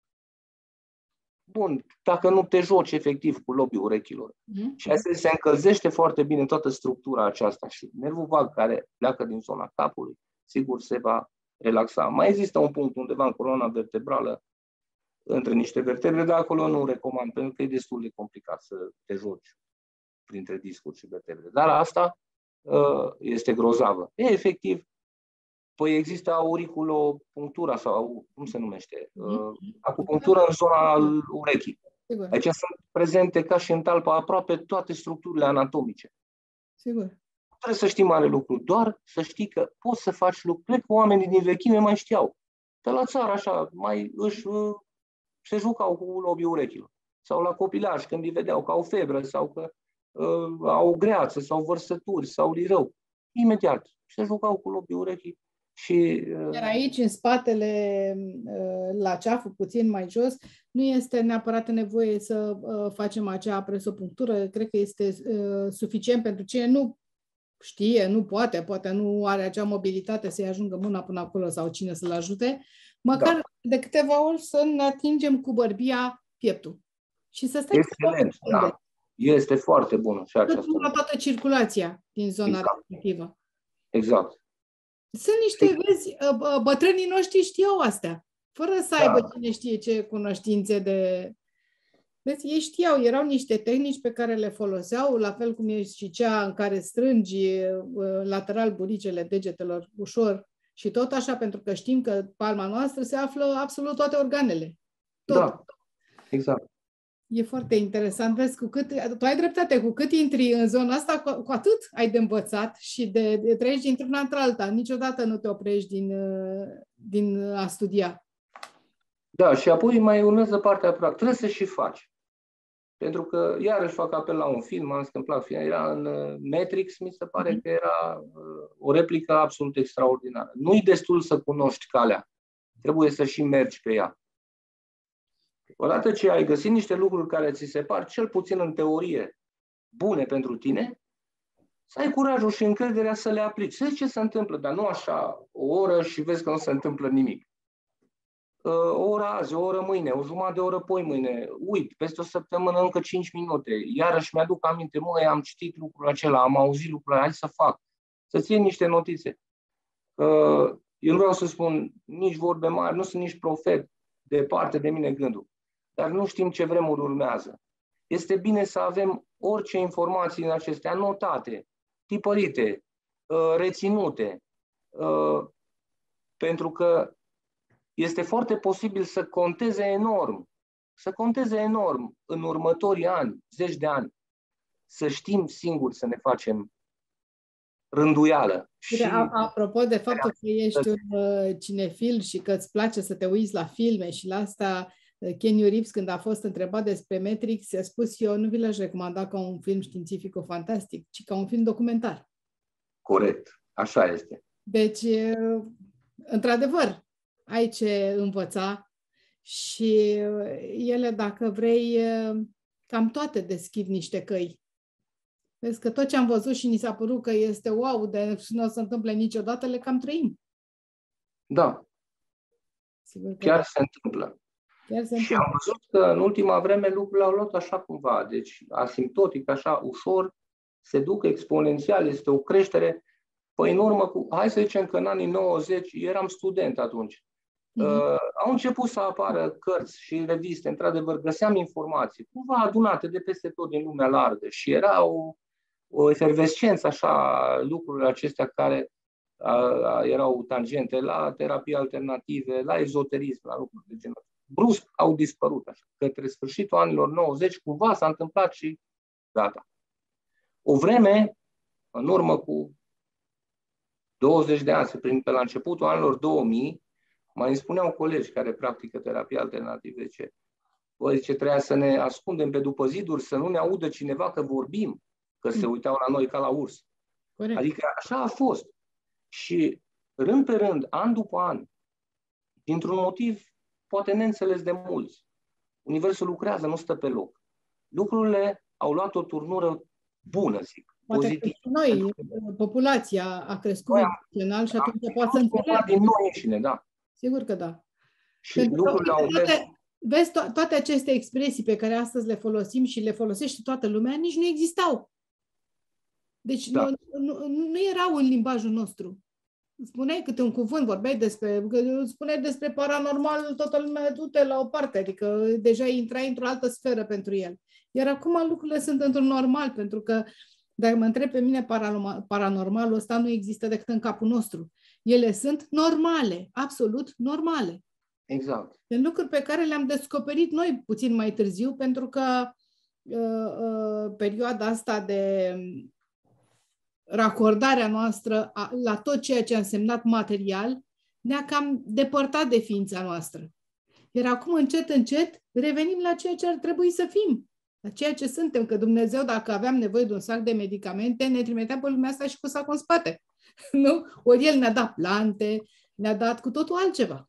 Bun, dacă nu te joci efectiv cu lobii urechilor. Mm-hmm. Și asta se încălzește foarte bine toată structura aceasta și nervul vag care pleacă din zona capului, sigur se va relaxa. Mai există un punct undeva în coloana vertebrală, între niște vertebre, dar acolo nu recomand, pentru că e destul de complicat să te joci printre discuri și vertebre. Dar asta uh, este grozavă. E, efectiv, păi există auriculopunctura sau, cum se numește, uh, acupunctură în zona urechii. Sigur. Aici sunt prezente ca și în talpa aproape toate structurile anatomice. Sigur. Nu trebuie să știi mare lucru, doar să știi că poți să faci lucruri. Cred că oamenii din vechime mai știau. De la țară așa, mai își, uh, se jucau cu lobii urechilor. Sau la copilaj, când îi vedeau că au febră sau că uh, au greață sau vărsături sau lirău. Imediat se jucau cu lobii urechii. Și, uh... Iar aici, în spatele, la ceaful puțin mai jos, nu este neapărat nevoie să facem acea presopunctură. Cred că este suficient pentru cine nu știe, nu poate, poate nu are acea mobilitate să-i ajungă mâna până acolo sau cine să-l ajute, măcar da. de câteva ori să ne atingem cu bărbia pieptul. Și să stai excelent, da. Este foarte bună și aceasta. Să toată circulația din zona exact. respectivă. Exact. Sunt niște, vezi, bătrânii noștri știau astea, fără să aibă Da. cine știe ce cunoștințe de... Vezi, ei știau, erau niște tehnici pe care le foloseau, la fel cum e și cea în care strângi lateral buricele degetelor ușor și tot așa, pentru că știm că palma noastră se află absolut toate organele. Tot. Da, exact. E foarte interesant. Vezi, cu cât, tu ai dreptate, cu cât intri în zona asta, cu, cu atât ai de învățat și de, de trăiești dintr-una într-alta. Niciodată nu te oprești din, din a studia. Da, și apoi mai urmează partea practică. Trebuie să și faci. Pentru că, iarăși fac apel la un film, am zis că îmi plac film, era în Matrix, mi se pare că era o replică absolut extraordinară. Nu-i destul să cunoști calea, trebuie să și mergi pe ea. Odată ce ai găsit niște lucruri care ți se par, cel puțin în teorie, bune pentru tine, să ai curajul și încrederea să le aplici. Să vezi ce se întâmplă, dar nu așa o oră și vezi că nu se întâmplă nimic. O oră azi, o oră mâine, o jumătate de oră poi mâine, uit, peste o săptămână încă cinci minute, iarăși mi-aduc aminte, măi, am citit lucrul acela, am auzit lucrul ăla, hai să fac, să-ți iei niște notițe. Eu nu vreau să spun nici vorbe mari, nu sunt nici profet, departe de mine gândul, dar nu știm ce vremuri urmează. Este bine să avem orice informații din acestea notate, tipărite, reținute, pentru că este foarte posibil să conteze enorm, să conteze enorm în următorii ani, zeci de ani, să știm singuri să ne facem rânduială. Și... Apropo de faptul că ești un uh, cinefil și că îți place să te uiți la filme și la asta, Keanu Reeves, când a fost întrebat despre Matrix, a spus: eu nu vi l-aș recomanda ca un film științifico-fantastic, ci ca un film documentar. Corect, așa este. Deci, uh, într-adevăr, ai ce învăța și ele, dacă vrei, cam toate deschid niște căi. Vezi că tot ce am văzut și ni s-a părut că este wow, de nu o să întâmple niciodată, le cam trăim. Da. Sigur că chiar se întâmplă. Chiar se și întâmplă. am văzut că în ultima vreme lucrurile au luat așa cumva, deci asimptotic, așa ușor, se duc exponențial, este o creștere. Păi în urmă cu, hai să zicem că în anii nouăzeci, eram student atunci, uh-huh. uh, au început să apară cărți și reviste, într-adevăr, găseam informații, cumva adunate de peste tot din lumea largă și era o, o efervescență, așa, lucrurile acestea care a, a, erau tangente la terapii alternative, la ezoterism, la lucruri de genul. Brusc au dispărut, așa, către sfârșitul anilor nouăzeci, cumva s-a întâmplat și gata. O vreme, în urmă cu douăzeci de ani, prin pe la începutul anilor două mii, mai îmi spuneau colegi care practică terapie alternative, ce, bă, zice, trebuia să ne ascundem pe după ziduri, să nu ne audă cineva că vorbim, că se uitau la noi ca la urs. Corect. Adică așa a fost. Și rând pe rând, an după an, dintr-un motiv poate neînțeles de mulți, Universul lucrează, nu stă pe loc. Lucrurile au luat o turnură bună, zic, poate pozitivă. Noi, populația a crescut emoțional și atunci poate să înțeleagă. Din noi înșine, da. Sigur că da. Și Pentru lucrurile au mers. Vezi, to- toate aceste expresii pe care astăzi le folosim și le folosește toată lumea, nici nu existau. Deci da. nu, nu, nu erau în limbajul nostru. Spuneai câte un cuvânt, vorbeai despre, spuneai despre paranormal, toată lumea du-te la o parte, adică deja intrai într-o altă sferă pentru el. Iar acum lucrurile sunt într-un normal, pentru că dacă mă întreb pe mine, paranormal, paranormalul ăsta nu există decât în capul nostru. Ele sunt normale, absolut normale. Exact. Sunt lucruri pe care le-am descoperit noi puțin mai târziu, pentru că uh, uh, perioada asta de racordarea noastră a, la tot ceea ce a însemnat material ne-a cam depărtat de ființa noastră. Iar acum, încet, încet, revenim la ceea ce ar trebui să fim, la ceea ce suntem, că Dumnezeu, dacă aveam nevoie de un sac de medicamente, ne trimitea pe lumea asta și cu sacul în spate. Nu? Ori El ne-a dat plante, ne-a dat cu totul altceva.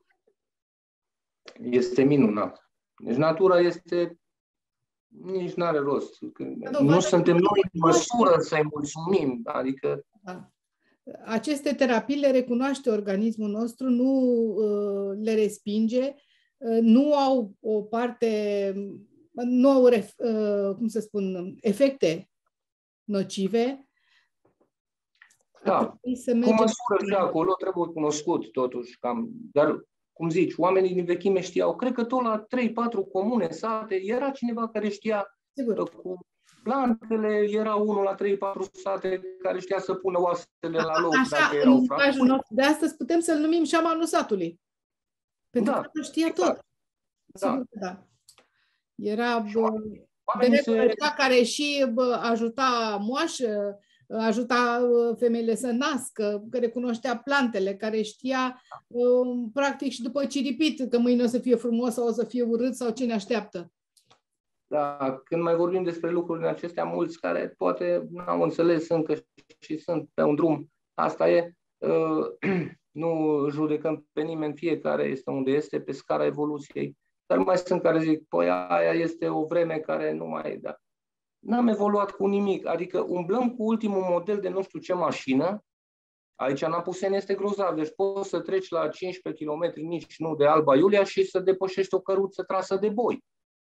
Este minunat. Deci natura este, nici n-are rost. Nu suntem noi în măsură să-i mulțumim. Adică... Da. Aceste terapii le recunoaște organismul nostru, nu uh, le respinge, uh, nu au o parte, nu au, uh, cum să spun, efecte nocive. Da, să cu măsură și acolo trebuie cunoscut totuși. Cam, dar, cum zici, oamenii din vechime știau, cred că tot la trei patru comune, sate, era cineva care știa Sigur. cu plantele, era unul la trei patru sate care știa să pună oasele la loc. Așa, dacă în erau limbajul nostru de astăzi putem să-l numim șamanul satului. Pentru Da, că el știa exact. tot. Da. Sigur că da. Era bă, de Oamenii se... regulă cea care și bă, ajuta moașă, ajuta femeile să nască, care cunoștea plantele, care știa uh, practic și după ciripit că mâine o să fie frumos sau o să fie urât sau ce ne așteaptă. Da, când mai vorbim despre lucrurile acestea, mulți care poate n-au înțeles încă și sunt pe un drum, asta e, uh, nu judecăm pe nimeni, fiecare este unde este, pe scara evoluției, dar mai sunt care zic, păi aia este o vreme care nu mai, da. N-am evoluat cu nimic, adică umblăm cu ultimul model de nu știu ce mașină, aici în Apuseni este grozav, deci poți să treci la cincisprezece kilometri, nici nu de Alba Iulia, și să depășești o căruță trasă de boi.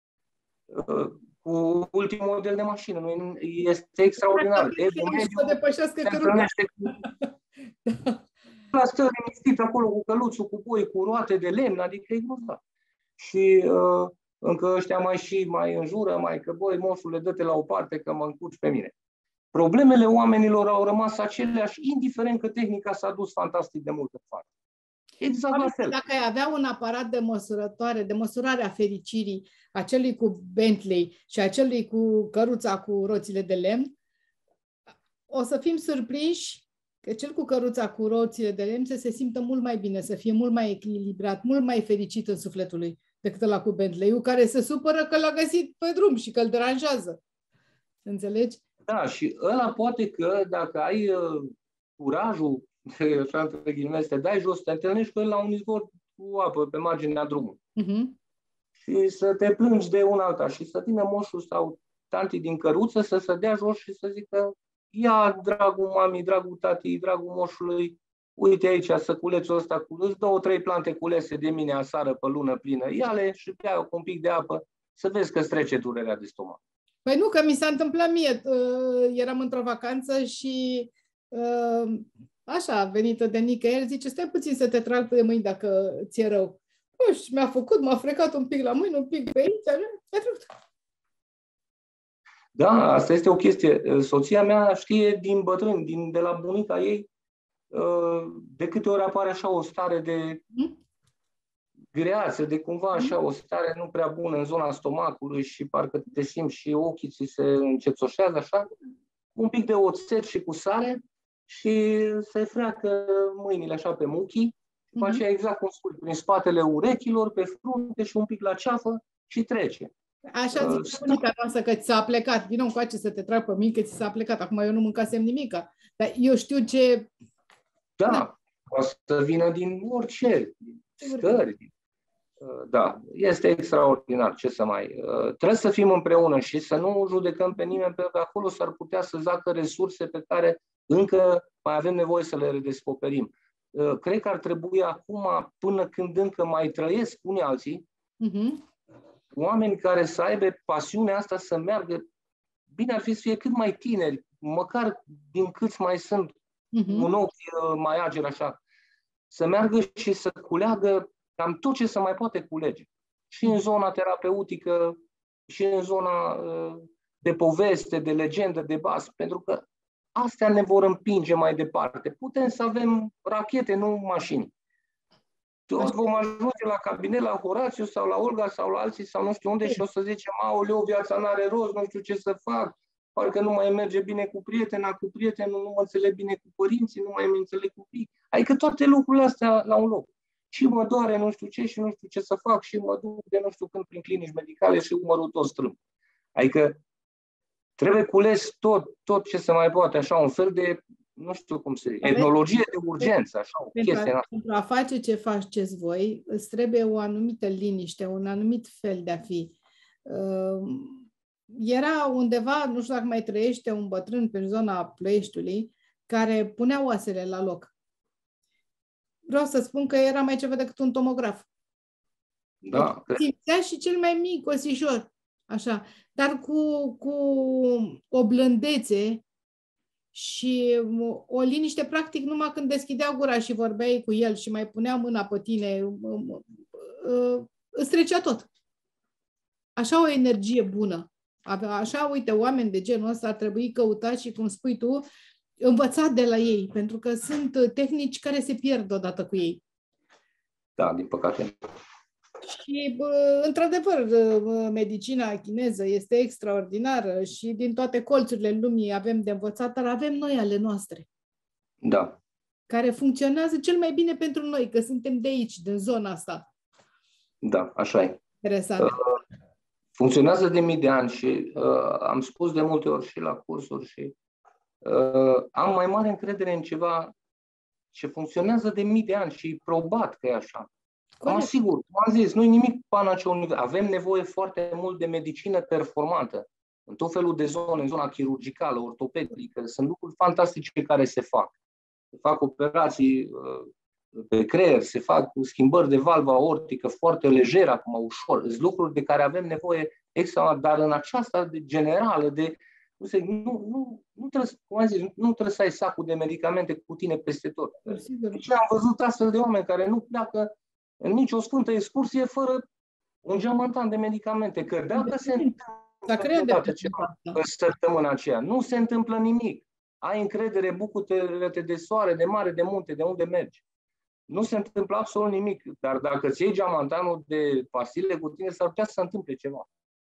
Cu ultimul model de mașină, nu este extraordinar. Să depășească căruța. La stă liniștit acolo cu căluțul, cu boi, cu roate de lemn, adică e grozav. Și uh, încă ăștia mai și mai înjură, mai că băi, moșule, dă-te la o parte că mă încuci pe mine. Problemele oamenilor au rămas aceleași, indiferent că tehnica s-a dus fantastic de mult în față. Exact la fel. Dacă ai avea un aparat de măsurătoare, de măsurare a fericirii, acelui cu Bentley și acelui cu căruța cu roțile de lemn, o să fim surprinși că cel cu căruța cu roțile de lemn să se simtă mult mai bine, să fie mult mai echilibrat, mult mai fericit în sufletul lui decât ăla cu Bentley-ul, care se supără că l-a găsit pe drum și că îl deranjează. Înțelegi? Da, și ăla poate că dacă ai uh, curajul, așa între ghilimele, să te dai jos, să te întâlnești cu el la un izvor cu apă pe marginea drumului. Uh-huh. Și să te plângi de una alta și să vină moșul sau tanti din căruță să se dea jos și să zică: ia, dragul mami, dragul tati, dragul moșului, uite aici săculețul ăsta, cu două, trei plante culese de mine asară pe lună plină, ia-le și bea cu un pic de apă, să vezi că îți trece durerea de stomac. Păi nu, că mi s-a întâmplat mie. Eram într-o vacanță și așa, venită de nicăieri, zice: stai puțin să te trag de mâini dacă ți-e rău. Păi, și mi-a făcut, m-a frecat un pic la mâini, un pic pe aici, mi-a trecut. Da, asta este o chestie. Soția mea știe din bătrân, din, de la bunica ei, de câte ori apare așa o stare de greață, de cumva așa o stare nu prea bună în zona stomacului și parcă te simți și ochii ți se încețoșează așa, un pic de oțet și cu sare și se freacă mâinile așa pe muchii, după aceea exact cum spui, prin spatele urechilor, pe frunte și un pic la ceafă și trece. Așa uh, zice bunica noastră că ți s-a plecat. Vino încoace să te trag pe mine că ți s-a plecat. Acum eu nu mâncasem nimica. Dar eu știu ce... Da, da. O să vină din orice, din stări. Da, este extraordinar, ce să mai... Trebuie să fim împreună și să nu judecăm pe nimeni, pentru că acolo s-ar putea să zacă resurse pe care încă mai avem nevoie să le redescoperim. Cred că ar trebui acum, până când încă mai trăiesc unii alții, uh-huh. oameni care să aibă pasiunea asta să meargă, bine ar fi să fie cât mai tineri, măcar din câți mai sunt, uh-huh. un ochi mai ager așa, să meargă și să culeagă cam tot ce se mai poate culege. Și în zona terapeutică, și în zona de poveste, de legendă, de bas, pentru că astea ne vor împinge mai departe. Putem să avem rachete, nu mașini. Toți vom ajunge la cabinet, la Horațiu sau la Olga sau la alții sau nu știu unde și o să zicem: aoleu, viața n-are rost, nu știu ce să fac, parcă nu mai merge bine cu prietena, cu prietenul, nu mă înțeleg bine cu părinții, nu mai mă înțeleg cu fii. Adică toate lucrurile astea la un loc. Și mă doare nu știu ce și nu știu ce să fac și mă duc de nu știu când prin clinici medicale și umărul tot strâmb. Adică trebuie cules tot, tot ce se mai poate, așa un fel de, nu știu cum se zice, etnologie de urgență, așa o pentru chestie. A, pentru a face ce faceți voi, îți trebuie o anumită liniște, un anumit fel de a fi. Uh, era undeva, nu știu dacă mai trăiește, un bătrân pe zona Ploieștiului, care punea oasele la loc. Vreau să spun că era mai ceva decât un tomograf. Da. Simțea și cel mai mic osișor, așa, dar cu, cu o blândețe și o liniște practic numai când deschidea gura și vorbeai cu el și mai punea mâna pe tine, îți trecea tot. Așa o energie bună. Așa, uite, oameni de genul ăsta ar trebui căutați și, cum spui tu, învățat de la ei, pentru că sunt tehnici care se pierd odată cu ei. Da, din păcate. Și, într-adevăr, medicina chineză este extraordinară și din toate colțurile lumii avem de învățat, dar avem noi ale noastre. Da. Care funcționează cel mai bine pentru noi, că suntem de aici, din zona asta. Da, așa e. Interesant. Uh, funcționează de mii de ani și uh, am spus de multe ori și la cursuri și uh, am mai mare încredere în ceva ce funcționează de mii de ani și probat că e așa. Am sigur, am zis, nu-i nimic panaceu. Avem nevoie foarte mult de medicină performantă în tot felul de zone, în zona chirurgicală, ortopedică. Sunt lucruri fantastice care se fac. Se fac operații uh, pe creier, se fac schimbări de valvă aortică foarte lejer, acum ușor. Sunt lucruri de care avem nevoie extraordinar, dar în aceasta de generală, de nu, se, nu, nu, nu, trebuie, cum am zis, nu trebuie să ai sacul de medicamente cu tine peste tot. Deci am văzut astfel de oameni care nu pleacă în nicio sfântă excursie fără un geamantan de medicamente. Că dacă se întâmplă ceva în săptămâna aceea, nu se întâmplă nimic. Ai încredere, bucură-te de soare, de mare, de munte, de unde mergi. Nu se întâmplă absolut nimic. Dar dacă îți iei geamantanul de pastile cu tine, s-ar putea să se întâmple ceva.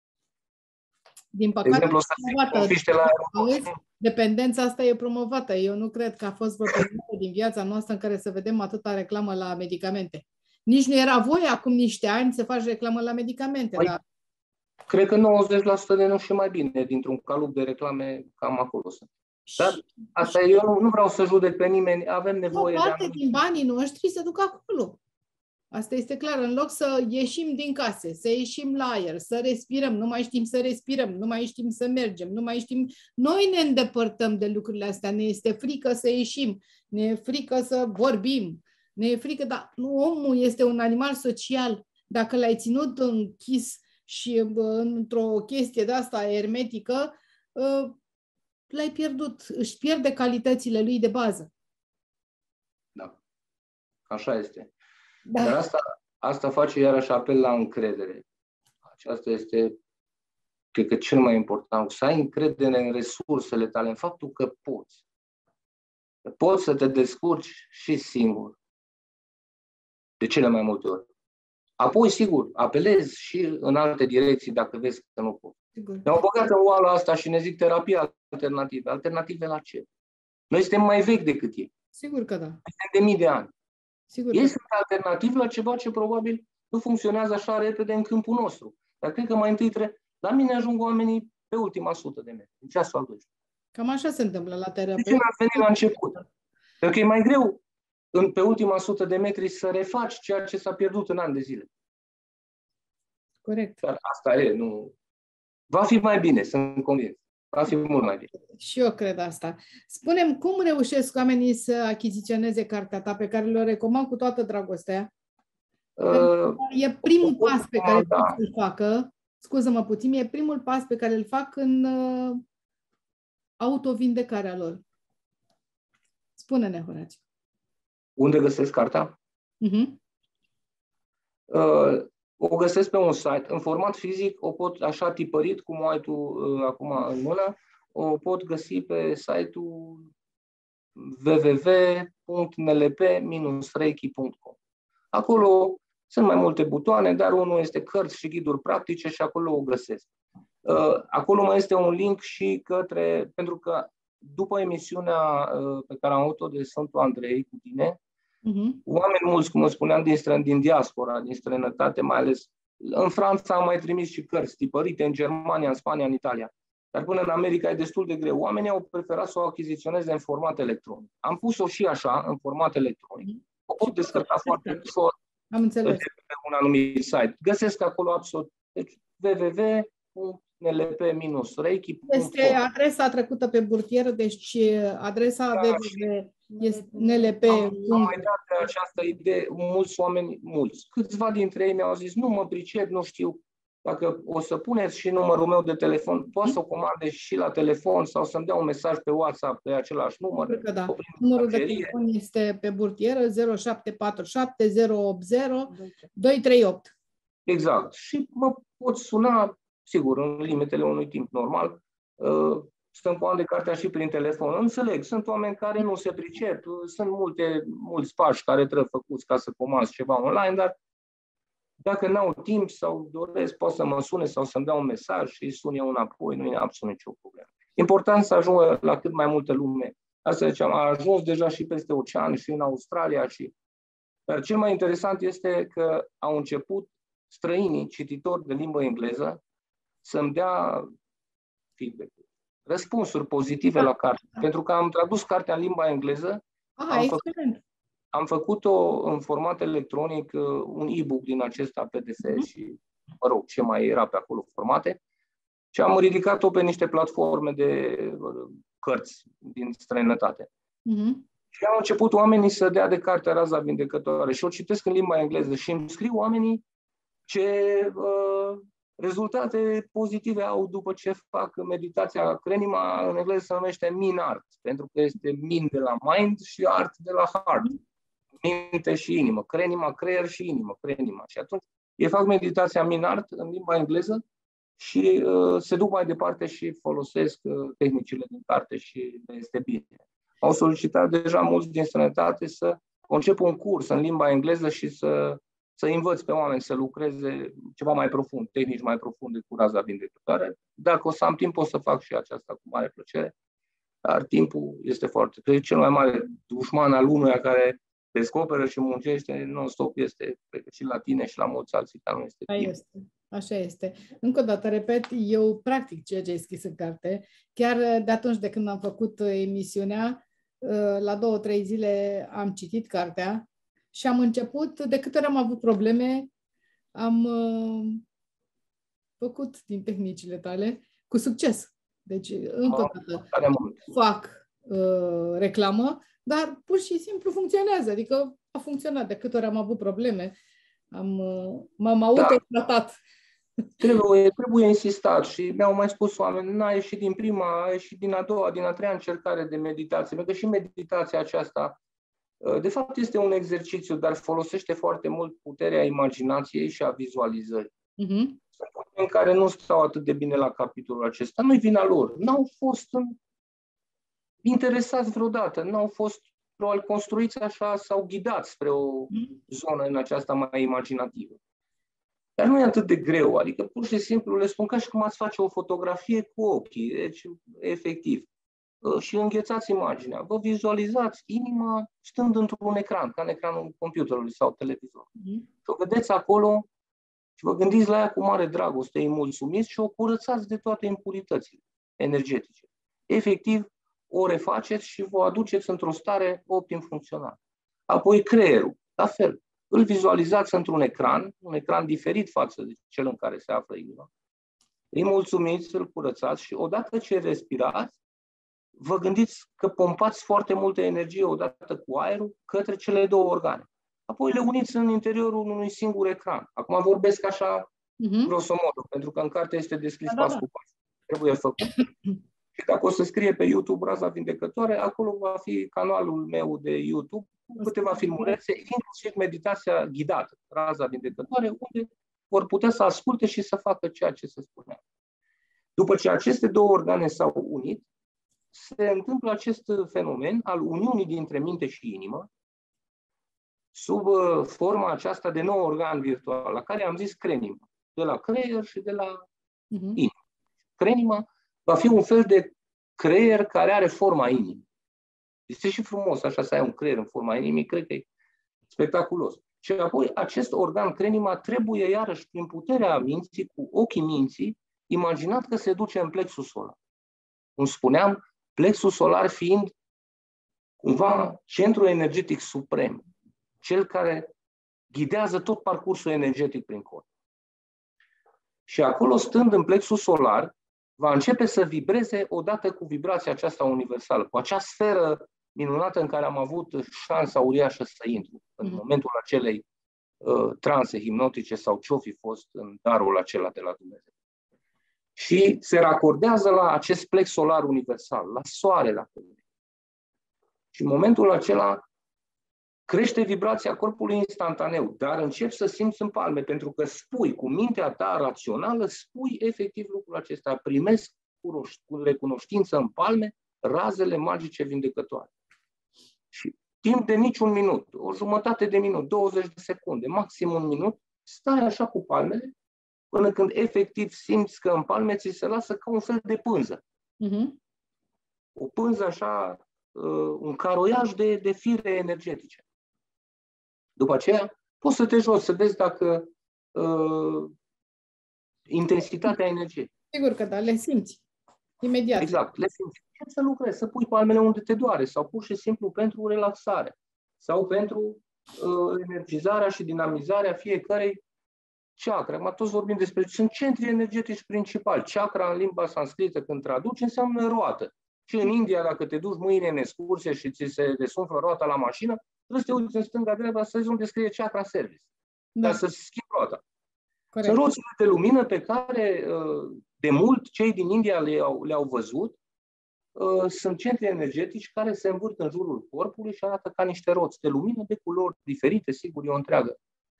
Din păcate, de exemplu, la... dependența asta e promovată. Eu nu cred că a fost vreo perioadă din viața noastră în care să vedem atâta reclamă la medicamente. Nici nu era voie acum niște ani să faci reclamă la medicamente. Păi, dar... Cred că nouăzeci la sută de nu și mai bine dintr-un calup de reclame cam acolo sunt. Dar asta eu nu, nu vreau să judec pe nimeni, avem nevoie o parte de din banii noștri se duc acolo. Asta este clar. În loc să ieșim din case, să ieșim la aer, să respirăm, nu mai știm să respirăm, nu mai știm să mergem, nu mai știm... Noi ne îndepărtăm de lucrurile astea, ne este frică să ieșim, ne e frică să vorbim, ne e frică, dar nu, omul este un animal social. Dacă l-ai ținut închis și într-o chestie de asta hermetică, l-ai pierdut. Își pierde calitățile lui de bază. Da. Așa este. Da. Dar asta, asta face iarăși apel la încredere. Aceasta este, cred că, cel mai important. Să ai încredere în resursele tale, în faptul că poți. Că poți să te descurci și singur. De cele mai multe ori. Apoi, sigur, apelezi și în alte direcții dacă vezi că nu poți. Ne-au băgat în oala asta și ne zic terapie alternative. Alternative la ce? Noi suntem mai vechi decât ei. Sigur că da. Suntem de mii de ani. Sigur ei că sunt alternativi la ceva ce probabil nu funcționează așa repede în câmpul nostru. Dar cred că mai întâi trebuie... La mine ajung oamenii pe ultima sută de metri, în ceasul al doilea. Cam așa se întâmplă la terapie. De ce n-ați venit la început? Pentru că e mai greu în, pe ultima sută de metri să refaci ceea ce s-a pierdut în ani de zile. Corect. Dar asta e, nu... Va fi mai bine, sunt convins. Va fi mult mai bine. Și eu cred asta. Spune-mi, cum reușesc oamenii să achiziționeze cartea ta, pe care le recomand cu toată dragostea? Uh, e primul pas pe care da. pot să-l facă, scuză-mă puțin, e primul pas pe care îl fac în uh, autovindecarea lor. Spune-ne, Horațiu. Unde găsesc cartea? Uh-huh. Uh, o găsesc pe un site. În format fizic, o pot, așa tipărit, cum o ai tu uh, acum în mână, o pot găsi pe site-ul w w w punct n l p dash reiki punct com. Acolo sunt mai multe butoane, dar unul este cărți și ghiduri practice și acolo o găsesc. Uh, acolo mai este un link și către, pentru că după emisiunea uh, pe care am avut-o de Sfântul Andrei cu tine, uh-huh. oameni mulți, cum spuneam, din, din diaspora, din străinătate, mai ales în Franța am mai trimis și cărți tipărite, în Germania, în Spania, în Italia. Dar până în America e destul de greu. Oamenii au preferat să o achiziționeze în format electronic. Am pus-o și așa, în format electronic. O pot descărca foarte ușor de pe un anumit site. Găsesc acolo absolut. Deci w w w punct n l p dash reiki punct com. Este adresa trecută pe burtieră, deci adresa da, w w w este N L P. Am mai dat de această idee, mulți oameni, mulți. Câțiva dintre ei mi-au zis, nu mă pricep, nu știu. Dacă o să puneți și numărul meu de telefon, poate să o comande și la telefon sau să-mi dea un mesaj pe WhatsApp pe același număr. Cred că da. Numărul de telefon este pe burtieră zero șapte patru șapte zero opt zero doi trei opt. Exact. Și mă pot suna, sigur, în limitele unui timp normal, să-mi comande cartea și prin telefon. Înțeleg, sunt oameni care nu se pricep, sunt multe, mulți pași care trebuie făcuți ca să comanzi ceva online, dar dacă n-au timp sau doresc, pot să mă sune sau să-mi dea un mesaj și îi sun eu înapoi, nu e absolut nicio problemă. Important să ajungă la cât mai multă lume. Asta ziceam, a ajuns deja și peste ocean și în Australia. Și... Dar cel mai interesant este că au început străinii cititori de limbă engleză să-mi dea feedback, răspunsuri pozitive la carte. Pentru că am tradus cartea în limba engleză, ah, am făcut Am făcut-o în format electronic, un e-book din acesta P D F uh-huh. și, mă rog, ce mai era pe acolo formate, și am ridicat-o pe niște platforme de cărți din străinătate. Uh-huh. Și au început oamenii să dea de cartea Raza Vindecătoare și o citesc în limba engleză și îmi scriu oamenii ce uh, rezultate pozitive au după ce fac meditația. Crenima în engleză se numește Min Art, pentru că este min de la mind și art de la heart. Minte și inimă, crenima, creier și inimă, crenima. Și atunci ei fac meditația Min Art în limba engleză și uh, se duc mai departe și folosesc uh, tehnicile din carte și este bine. Au solicitat deja mulți din străinătate să concep un curs în limba engleză și să, să învăț pe oameni să lucreze ceva mai profund, tehnici mai profunde cu raza vindecătoare. Dacă o să am timp, o să fac și aceasta cu mare plăcere. Dar timpul este foarte... Cred că cel mai mare dușman al unuia care descoperă și muncește non-stop este, cred că și la tine și la mulți alții, dar nu este timp. Este. Așa este. Încă o dată, repet, eu practic ceea ce ai scris în carte. Chiar de atunci de când am făcut emisiunea, la două, trei zile am citit cartea și am început, de câte ori am avut probleme, am făcut din tehnicile tale cu succes. Deci, încă o dată, fac uh, reclamă, dar pur și simplu funcționează. Adică a funcționat. De câte ori am avut probleme, am, uh, m-am autotratat. Trebuie, trebuie insistat și mi-au mai spus oameni, n-ai ieșit din prima, ai ieșit din a doua, din a treia încercare de meditație. Pentru că și meditația aceasta, de fapt, este un exercițiu, dar folosește foarte mult puterea imaginației și a vizualizării. Uh-huh. Sunt oameni care nu stau atât de bine la capitolul acesta. Nu-i vina lor. N-au fost interesați vreodată. N-au fost probabil construiți așa sau ghidați spre o zonă în aceasta mai imaginativă. Dar nu e atât de greu. Adică pur și simplu le spun ca și cum ați face o fotografie cu ochii. Deci, efectiv. Și înghețați imaginea. Vă vizualizați inima stând într-un ecran, ca în ecranul computerului sau televizor. Mm-hmm. Și o vedeți acolo și vă gândiți la ea cu mare dragoste, îi mulțumiți și o curățați de toate impuritățile energetice. Efectiv, o refaceți și vă aduceți într-o stare optim funcțională. Apoi creierul, la fel. Îl vizualizați într-un ecran, un ecran diferit față de cel în care se află inima. Îi mulțumiți, îl curățați și odată ce respirați, vă gândiți că pompați foarte multă energie odată cu aerul către cele două organe. Apoi le uniți în interiorul unui singur ecran. Acum vorbesc așa uh-huh. grosomodo, pentru că în carte este descris pas cu pas. Trebuie făcut. Și dacă o să scrie pe YouTube Raza Vindecătoare, acolo va fi canalul meu de YouTube cu câteva filmulețe, inclusiv meditația ghidată, Raza Vindecătoare, unde vor putea să asculte și să facă ceea ce se spunea. După ce aceste două organe s-au unit, se întâmplă acest fenomen al uniunii dintre minte și inimă, sub forma aceasta de nou organ virtual, la care am zis crenima, de la creier și de la uh-huh. inimă. Crenima va fi un fel de creier care are forma inimii. Este și frumos așa să ai un creier în forma inimii, cred că e spectaculos. Și apoi acest organ, crenima, trebuie iarăși prin puterea minții, cu ochii minții, imaginat că se duce în plexul solar. Cum spuneam, plexul solar fiind cumva centrul energetic suprem, cel care ghidează tot parcursul energetic prin corp. Și acolo, stând în plexul solar, va începe să vibreze odată cu vibrația aceasta universală, cu acea sferă minunată în care am avut șansa uriașă să intru în mm. momentul acelei uh, transe hipnotice sau ce-o fi fost în darul acela de la Dumnezeu. Și se racordează la acest plex solar universal, la soare, la Pământ. Și în momentul acela crește vibrația corpului instantaneu, dar începi să simți în palme, pentru că spui cu mintea ta rațională, spui efectiv lucrul acesta, primesc cu recunoștință în palme razele magice vindecătoare. Și timp de niciun minut, o jumătate de minut, douăzeci de secunde, maxim un minut, stai așa cu palmele, până când efectiv simți că în palme ți se lasă ca un fel de pânză. Uh-huh. O pânză așa, uh, un caroiaj de, de fire energetice. După aceea, poți să te joci, să vezi dacă uh, intensitatea energiei. Sigur că da, le simți. Imediat. Exact, le simți. Ce să lucrezi, să pui palmele unde te doare, sau pur și simplu pentru relaxare, sau pentru uh, energizarea și dinamizarea fiecărei chakra. Acum toți vorbim despre, sunt centri energetici principali. Chakra în limba sanscrită, când traduci, înseamnă roată. Și în India, dacă te duci mâine în excursie și ți se desumflă roata la mașină, trebuie să te uiți în stânga-dreapta să vezi unde scrie chakra service. Da. Ca să schimbi roata. Corect. Sunt roțile de lumină pe care de mult cei din India le-au, le-au văzut. Sunt centri energetici care se învârt în jurul corpului și arată ca niște roți de lumină de culori diferite. Sigur, e o întreagă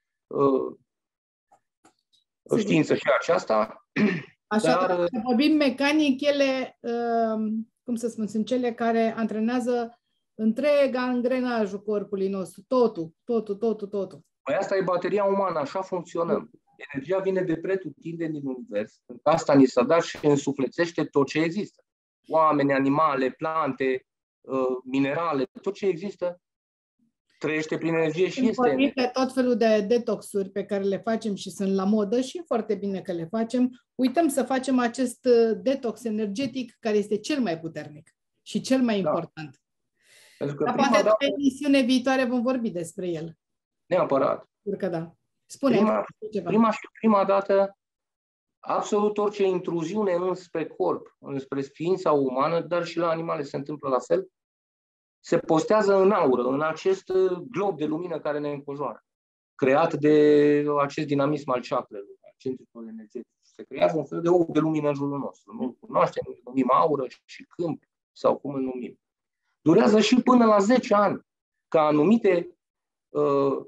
uh, știință și aceasta. Așa, dar, vorbim mecanic, ele, uh, cum să spun, sunt cele care antrenează întreg angrenajul corpului nostru, totul, totul, totul, totul. Păi asta e bateria umană, așa funcționăm. Energia vine de pretutindeni din univers. Asta ni s-a dat și însuflețește tot ce există. Oameni, animale, plante, minerale, tot ce există trăiește prin energie și este energie. Tot felul de detoxuri pe care le facem și sunt la modă și e foarte bine că le facem. Uităm să facem acest detox energetic care este cel mai puternic și cel mai da. important. Pentru că Dar prima poate dată, în emisiune viitoare vom vorbi despre el. Neapărat. Sigur că da. Spune prima, ceva. Prima și prima dată, absolut orice intruziune înspre corp, înspre ființa umană, dar și la animale se întâmplă la fel, se postează în aură, în acest glob de lumină care ne înconjoară, creat de acest dinamism al chakrelor, al centrilor energetice. Se creează un fel de ou de lumină în jurul nostru. Nu cunoaștem, îl numim aură și câmp, sau cum îl numim. Durează și până la zece ani, ca anumite uh,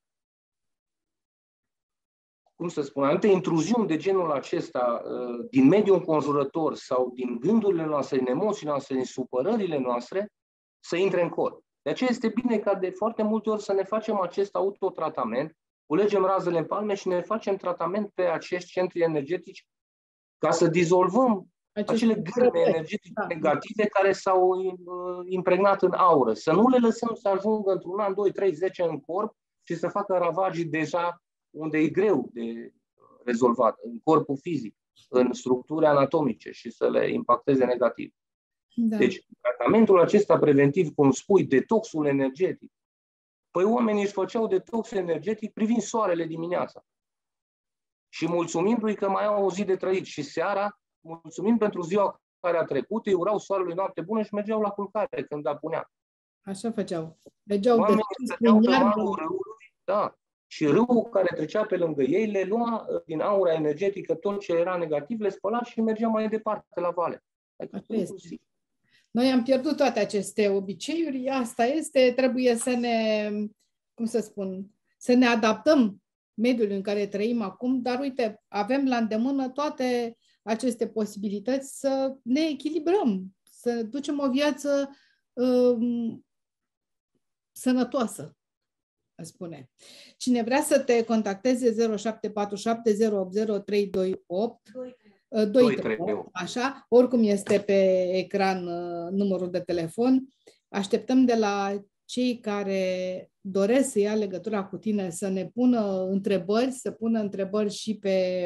cum să spun, anumite intruziuni de genul acesta uh, din mediul înconjurător sau din gândurile noastre, din emoțiile noastre, din supărările noastre, să intre în corp. De aceea este bine ca de foarte multe ori să ne facem acest autotratament, culegem razele în palme și ne facem tratament pe acești centri energetici ca să dizolvăm aceste acele gâne energetice da. negative care s-au uh, impregnat în aură. Să nu le lăsăm să ajungă într-un an, doi, trei, zece în corp și să facă ravagii deja unde e greu de rezolvat, în corpul fizic, în structuri anatomice și să le impacteze negativ. Da. Deci, tratamentul acesta preventiv, cum spui, detoxul energetic, păi oamenii își făceau detox energetic privind soarele dimineața și mulțumindu-i că mai au o zi de trăit și seara, mulțumind pentru ziua care a trecut, îi urau soarelui noapte bună și mergeau la culcare când apunea. Așa făceau. Mergeau oamenii stăteau pe malul râului, da. Și râul care trecea pe lângă ei le lua din aura energetică tot ce era negativ, le spăla și mergea mai departe la vale. Adică noi am pierdut toate aceste obiceiuri, asta este, trebuie să ne, cum să spun, să ne adaptăm mediului în care trăim acum, dar uite, avem la îndemână toate aceste posibilități să ne echilibrăm, să ducem o viață um, sănătoasă. Spune. Cine vrea să te contacteze zero șapte patru șapte zero opt zero trei doi opt doi trei opt, așa, oricum este pe ecran numărul de telefon. Așteptăm de la cei care doresc să ia legătura cu tine să ne pună întrebări, să pună întrebări și pe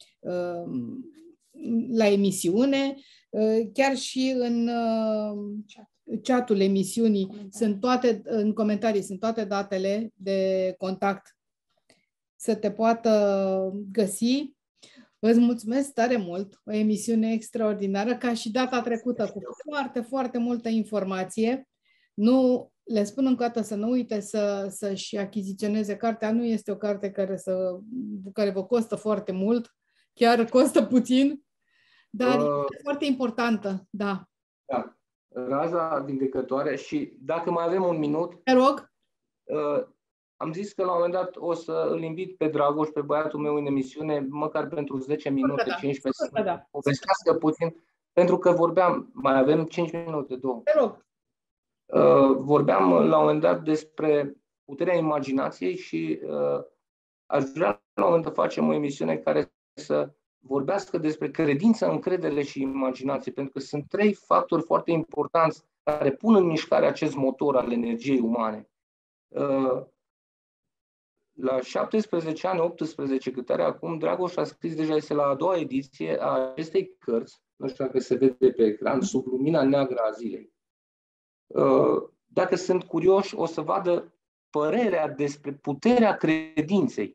la emisiune, chiar și în chatul emisiunii sunt toate, în comentarii sunt toate datele de contact să te poată găsi. Îți mulțumesc tare mult, o emisiune extraordinară, ca și data trecută, cu foarte, foarte multă informație. Nu Le spun încă o dată să nu uite să, să-și achiziționeze cartea. Nu este o carte care, să, care vă costă foarte mult, chiar costă puțin, dar uh, este foarte importantă, da. Da. Raza vindecătoare și dacă mai avem un minut... Te rog. Uh, am zis că la un moment dat o să îl invit pe Dragoș, pe băiatul meu în emisiune, măcar pentru zece minute, da, cincisprezece, da, da. să povestească puțin, pentru că vorbeam, mai avem cinci minute, două. Te rog. Uh, vorbeam la un moment dat despre puterea imaginației și uh, aș vrea la un moment dat să facem o emisiune care să vorbească despre credință, încredere și imaginație, pentru că sunt trei factori foarte importanți care pun în mișcare acest motor al energiei umane. Uh, La șaptesprezece ani, optsprezece, cât are acum, Dragoș a scris deja, este la a doua ediție a acestei cărți, nu știu dacă se vede pe ecran, Sub lumina neagră a zilei. Dacă sunt curioși, o să vadă părerea despre puterea credinței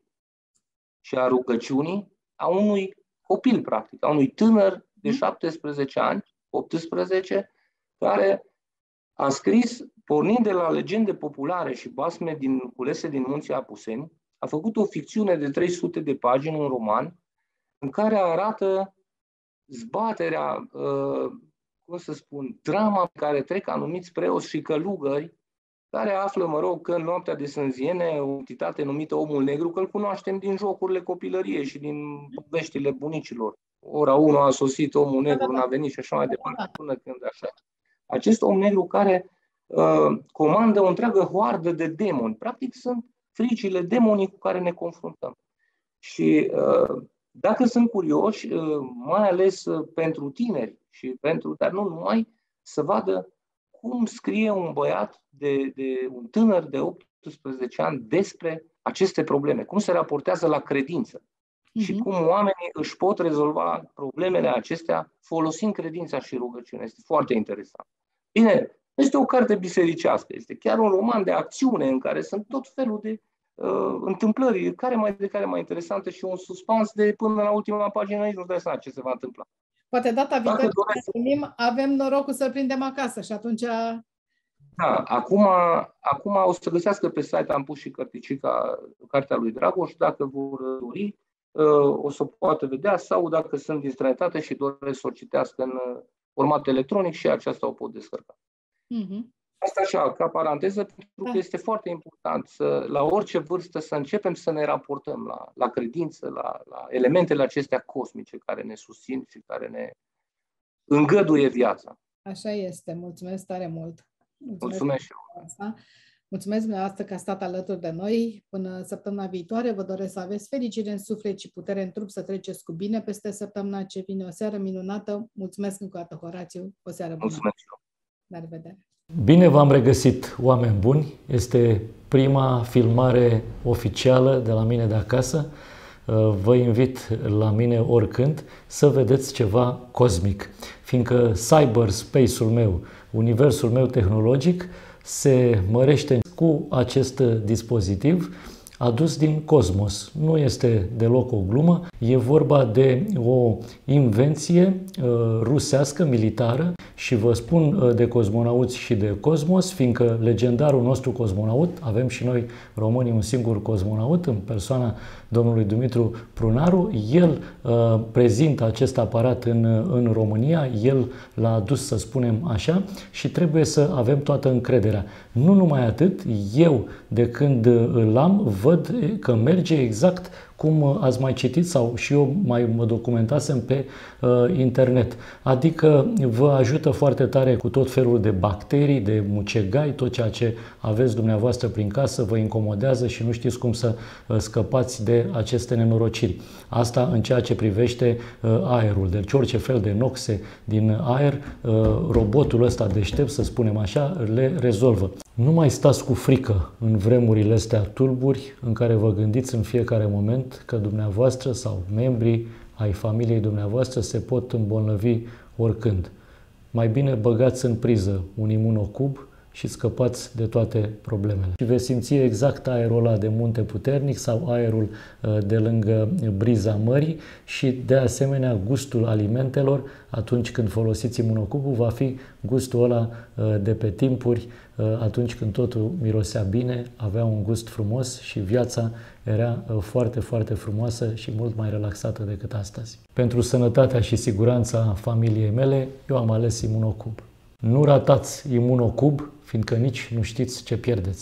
și a rugăciunii a unui copil, practic, a unui tânăr de șaptesprezece ani, optsprezece, care a scris, pornind de la legende populare și basme din, culese din Munții Apuseni, a făcut o ficțiune de trei sute de pagini, un roman, în care arată zbaterea, uh, cum să spun, drama pe care trec anumiți preoți și călugări, care află, mă rog, că în noaptea de sânziene, o entitate numită Omul Negru, că îl cunoaștem din jocurile copilăriei și din veștile bunicilor. Ora unu a sosit Omul Negru, n-a venit și așa mai departe, până când așa. Acest om negru care uh, comandă o întreagă hoardă de demoni. Practic sunt fricile, demonii cu care ne confruntăm. Și uh, dacă sunt curioși, uh, mai ales uh, pentru tineri, și pentru, dar nu numai, să vadă cum scrie un băiat, de, de un tânăr de optsprezece ani despre aceste probleme, cum se raportează la credință uh-huh. și cum oamenii își pot rezolva problemele acestea folosind credința și rugăciunea. Este foarte interesant. Bine, este o carte bisericească, este chiar un roman de acțiune în care sunt tot felul de uh, întâmplări, care mai de care mai interesante și un suspans de până la ultima pagină, nici nu-ți dai seama ce se va întâmpla. Poate data viitoare doresc... avem norocul să prindem acasă și atunci... Da, acum, acum o să găsească pe site, am pus și cărticica, cartea lui Dragoș, dacă vor dori, uh, o să o poată vedea, sau dacă sunt din străinătate și doresc să o citească în format electronic, și aceasta o pot descărca. Mm-hmm. Asta așa, ca paranteză, pentru că este foarte important să, la orice vârstă, să începem să ne raportăm la, la credință, la, la elementele acestea cosmice care ne susțin și care ne îngăduie viața. Așa este. Mulțumesc tare mult. Mulțumesc, Mulțumesc și eu. Asta. Mulțumesc dumneavoastră că a stat alături de noi. Până săptămâna viitoare vă doresc să aveți fericire în suflet și putere în trup, să treceți cu bine peste săptămâna ce vine. O seară minunată. Mulțumesc încă o dată, Horațiu. O seară bună. Mulțumesc. La revedere. Bine v-am regăsit, oameni buni. Este prima filmare oficială de la mine de acasă. Vă invit la mine oricând să vedeți ceva cosmic, fiindcă cyberspace-ul meu, universul meu tehnologic, se mărește cu acest dispozitiv adus din cosmos. Nu este deloc o glumă, e vorba de o invenție uh, rusească, militară, și vă spun uh, de cosmonauți și de cosmos, fiindcă legendarul nostru cosmonaut, avem și noi românii un singur cosmonaut în persoana domnului Dumitru Prunaru, el uh, prezintă acest aparat în, în România, el l-a adus, să spunem așa, și trebuie să avem toată încrederea. Nu numai atât, eu de când îl am, văd că merge exact cum ați mai citit sau și eu mai mă documentasem pe uh, internet. Adică vă ajută foarte tare cu tot felul de bacterii, de mucegai, tot ceea ce aveți dumneavoastră prin casă vă incomodează și nu știți cum să uh, scăpați de aceste nenorociri. Asta în ceea ce privește uh, aerul. Deci orice fel de noxe din aer, uh, robotul ăsta deștept, să spunem așa, le rezolvă. Nu mai stați cu frică în vremurile astea tulburi în care vă gândiți în fiecare moment că dumneavoastră sau membrii ai familiei dumneavoastră se pot îmbolnăvi oricând. Mai bine băgați în priză un imunocub și scăpați de toate problemele. Și veți simți exact aerul ăla de munte puternic sau aerul de lângă briza mării și de asemenea gustul alimentelor atunci când folosiți imunocubul va fi gustul ăla de pe timpuri, atunci când totul mirosea bine, avea un gust frumos și viața era foarte, foarte frumoasă și mult mai relaxată decât astăzi. Pentru sănătatea și siguranța familiei mele, eu am ales Imunocub. Nu ratați Imunocub, fiindcă nici nu știți ce pierdeți.